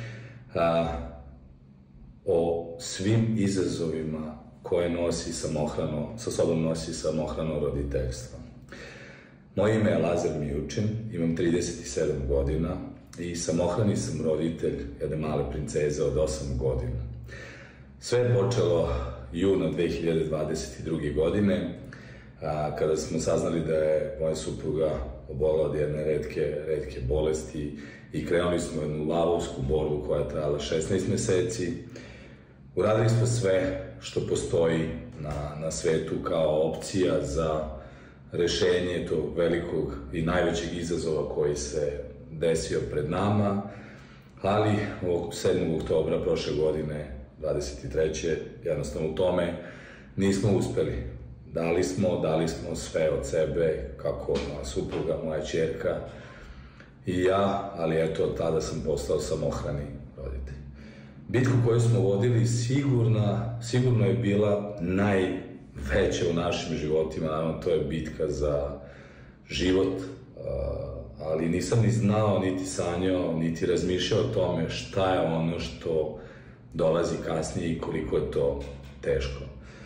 o svim izazovima koje nosi samohrano, sa sobom nosi samohrano roditeljstvo. Moje ime je Lazar Mijučin, imam trideset sedam godina i samohrani sam roditelj jedne male princeze od osam godina. Sve je počelo juna dve hiljade dvadeset druge. godine, kada smo saznali da je moja supruga obolela od jedne retke bolesti i krenuli smo jednu lavovsku borbu koja je trajala šesnaest meseci. Uradili smo sve što postoji na svetu kao opcija za rešenje tog velikog i najvećeg izazova koji se desio pred nama, ali sedmog oktobra prošle godine, dvadeset treće. jednostavno u tome nismo uspeli. Dali smo, dali smo sve od sebe, kako moja supruga, moja ćerka i ja, ali eto, od tada sam postao samohrani roditelj. Bitku koju smo vodili sigurno je bila najveća u našim životima, naravno to je bitka za život, ali nisam ni znao, niti sanjao, niti razmišljao o tome šta je ono što dolazi kasnije i koliko je to teško.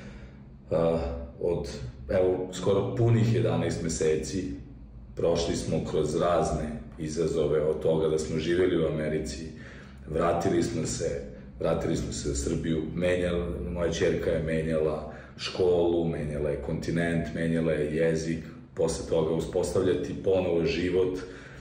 Od, evo, skoro punih jedanaest meseci prošli smo kroz razne izazove, od toga da smo živjeli u Americi, vratili smo se, vratili smo se u Srbiju, moja ćerka je menjala školu, menjala je kontinent, menjala je jezik, posle toga uspostavljati ponovo život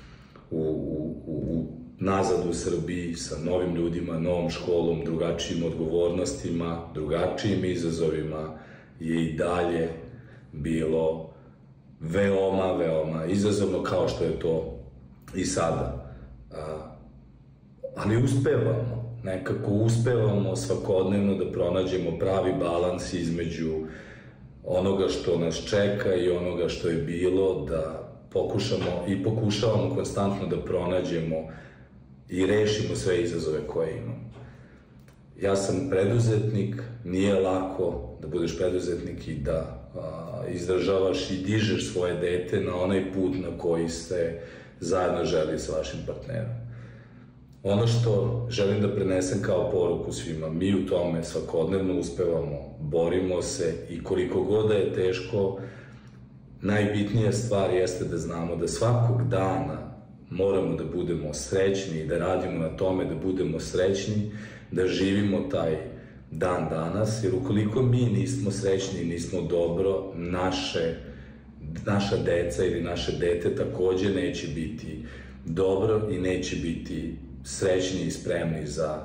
nazad u Srbiji sa novim ljudima, novom školom, drugačijim odgovornostima, drugačijim izazovima je i dalje bilo veoma, veoma izazovno kao što je to i sada. Ali uspevamo, nekako uspevamo svakodnevno da pronađemo pravi balans između onoga što nas čeka i onoga što je bilo, da pokušamo i pokušavamo konstantno da pronađemo i rešimo sve izazove koje imamo. Ja sam preduzetnik, nije lako da budeš preduzetnik i da izdržavaš i dižeš svoje dete na onaj put na koji ste zajedno želi sa vašim partnerom. Ono što želim da prenesem kao poruku svima, mi u tome svakodnevno uspevamo, borimo se i koliko god da je teško, najbitnija stvar jeste da znamo da svakog dana moramo da budemo srećni i da radimo na tome da budemo srećni, da živimo taj dan danas, jer ukoliko mi nismo srećni i nismo dobro, naše, naša deca ili naše dete takođe neće biti dobro i neće biti srećni i spremni za,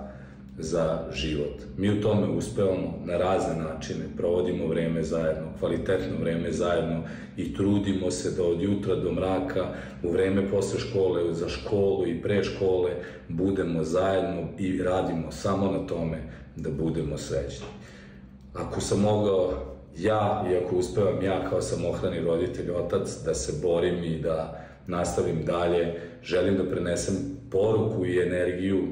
za život. Mi u tome uspevamo na razne načine, provodimo vreme zajedno, kvalitetno vreme zajedno i trudimo se da od jutra do mraka, u vreme posle škole, za školu i pre škole, budemo zajedno i radimo samo na tome da budemo srećni. Ako sam mogao ja, i ako uspevam ja kao samohrani roditelj, otac, da se borim i da nastavim dalje, želim da prenesem poruku i energiju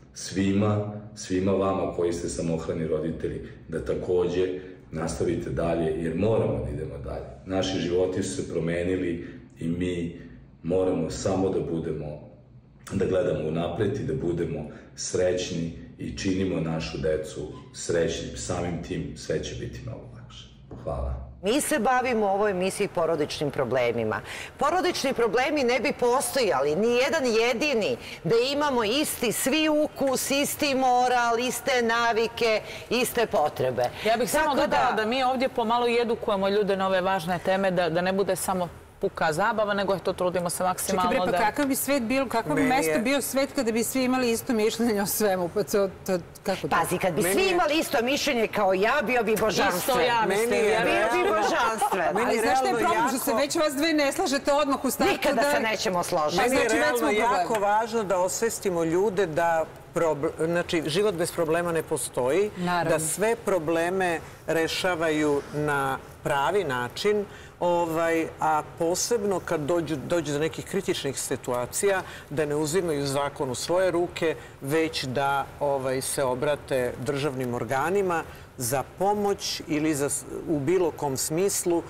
svima, svima vama koji ste samohrani roditelji, da takođe nastavite dalje, jer moramo da idemo dalje. Naši životi su se promenili i mi moramo samo da budemo, da gledamo unapred i da budemo srećni i činimo našu decu srećnim. Samim tim sve će biti mnogo lakše. Hvala. Mi se bavimo u ovoj emisiji porodičnim problemima. Porodični problemi ne bi postojali, ni jedan jedini, da imamo isti svi ukus, isti moral, iste navike, iste potrebe. Ja bih samo dodala da mi ovdje pomalo i edukujemo ljude na ove važne teme, da ne bude samo puka zabava, nego je to trudimo se maksimalno da... Čekaj bre, pa kakav bi svet bilo, kakvo bi mesto bio svet kada bi svi imali isto mišljenje o svemu? Pa to, kako to? Pazi, kad bi svi imali isto mišljenje kao ja, bio bi božanstven. Isto ja mislim. Bio bi božanstven. Ali znaš šta je problem? Što se već vas dve ne slažete odmah u startu da... Nikada se nećemo složiti. Meni je realno jako važno da osvestimo ljude da znači, život bez problema ne postoji, da sve probleme rešavaju na pravi način, a posebno kad dođe do nekih kritičnih situacija, da ne uzimaju zakon u svoje ruke, već da se obrate državnim organima za pomoć ili u bilo kom smislu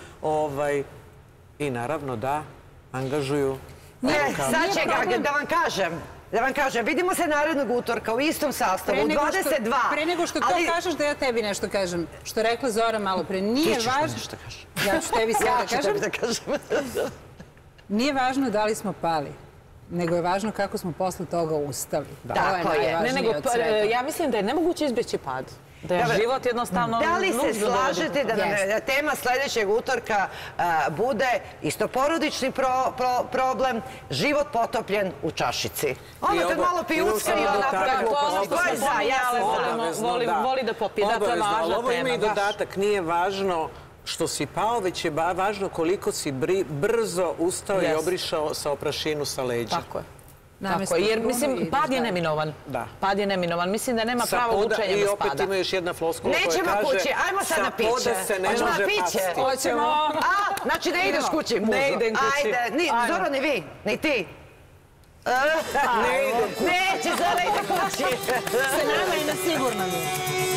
i naravno da angažuju... Ne, sad će ga, da vam kažem, Da vam kažem, vidimo se narednog utorka u istom sastavu, u dvadeset dva. Pre nego što to kažeš, da ja tebi nešto kažem. Što rekla Zora malo pre, nije važno... Ti ćeš nešto kažem. Ja ću tebi sve da kažem. Ja ću tebi da kažem. Nije važno da li smo pali, nego je važno kako smo posle toga ustali. Tako je. Ja mislim da je nemoguće izbjeći pad. Da je život jednostavno... Da li se slažete da tema sledećeg utorka bude isto porodični problem, život potopljen u čašici? Ono kad malo pijucka i ona... To je za, ja se voli da popije, da to je važna tema. Ovo ima i dodatak, nije važno što si pao, već je važno koliko si brzo ustao i obrišao sa oprašinu sa leđa. Tako je. Tako je, jer mislim, pad je neminovan. Pad je neminovan. Mislim da nema pravog učenja bez pada. I opet ima još jedna floskula koja kaže... Nećemo kući, ajmo sad na piće. Sa poda se ne može pasti. Hoćemo. A, znači ne ideš kući, mužu. Ne idem kući. Ajde, Zoro, ni vi, ni ti. Ne idem kući. Neće, Zora ide kući. Se nama i na sigurno mi.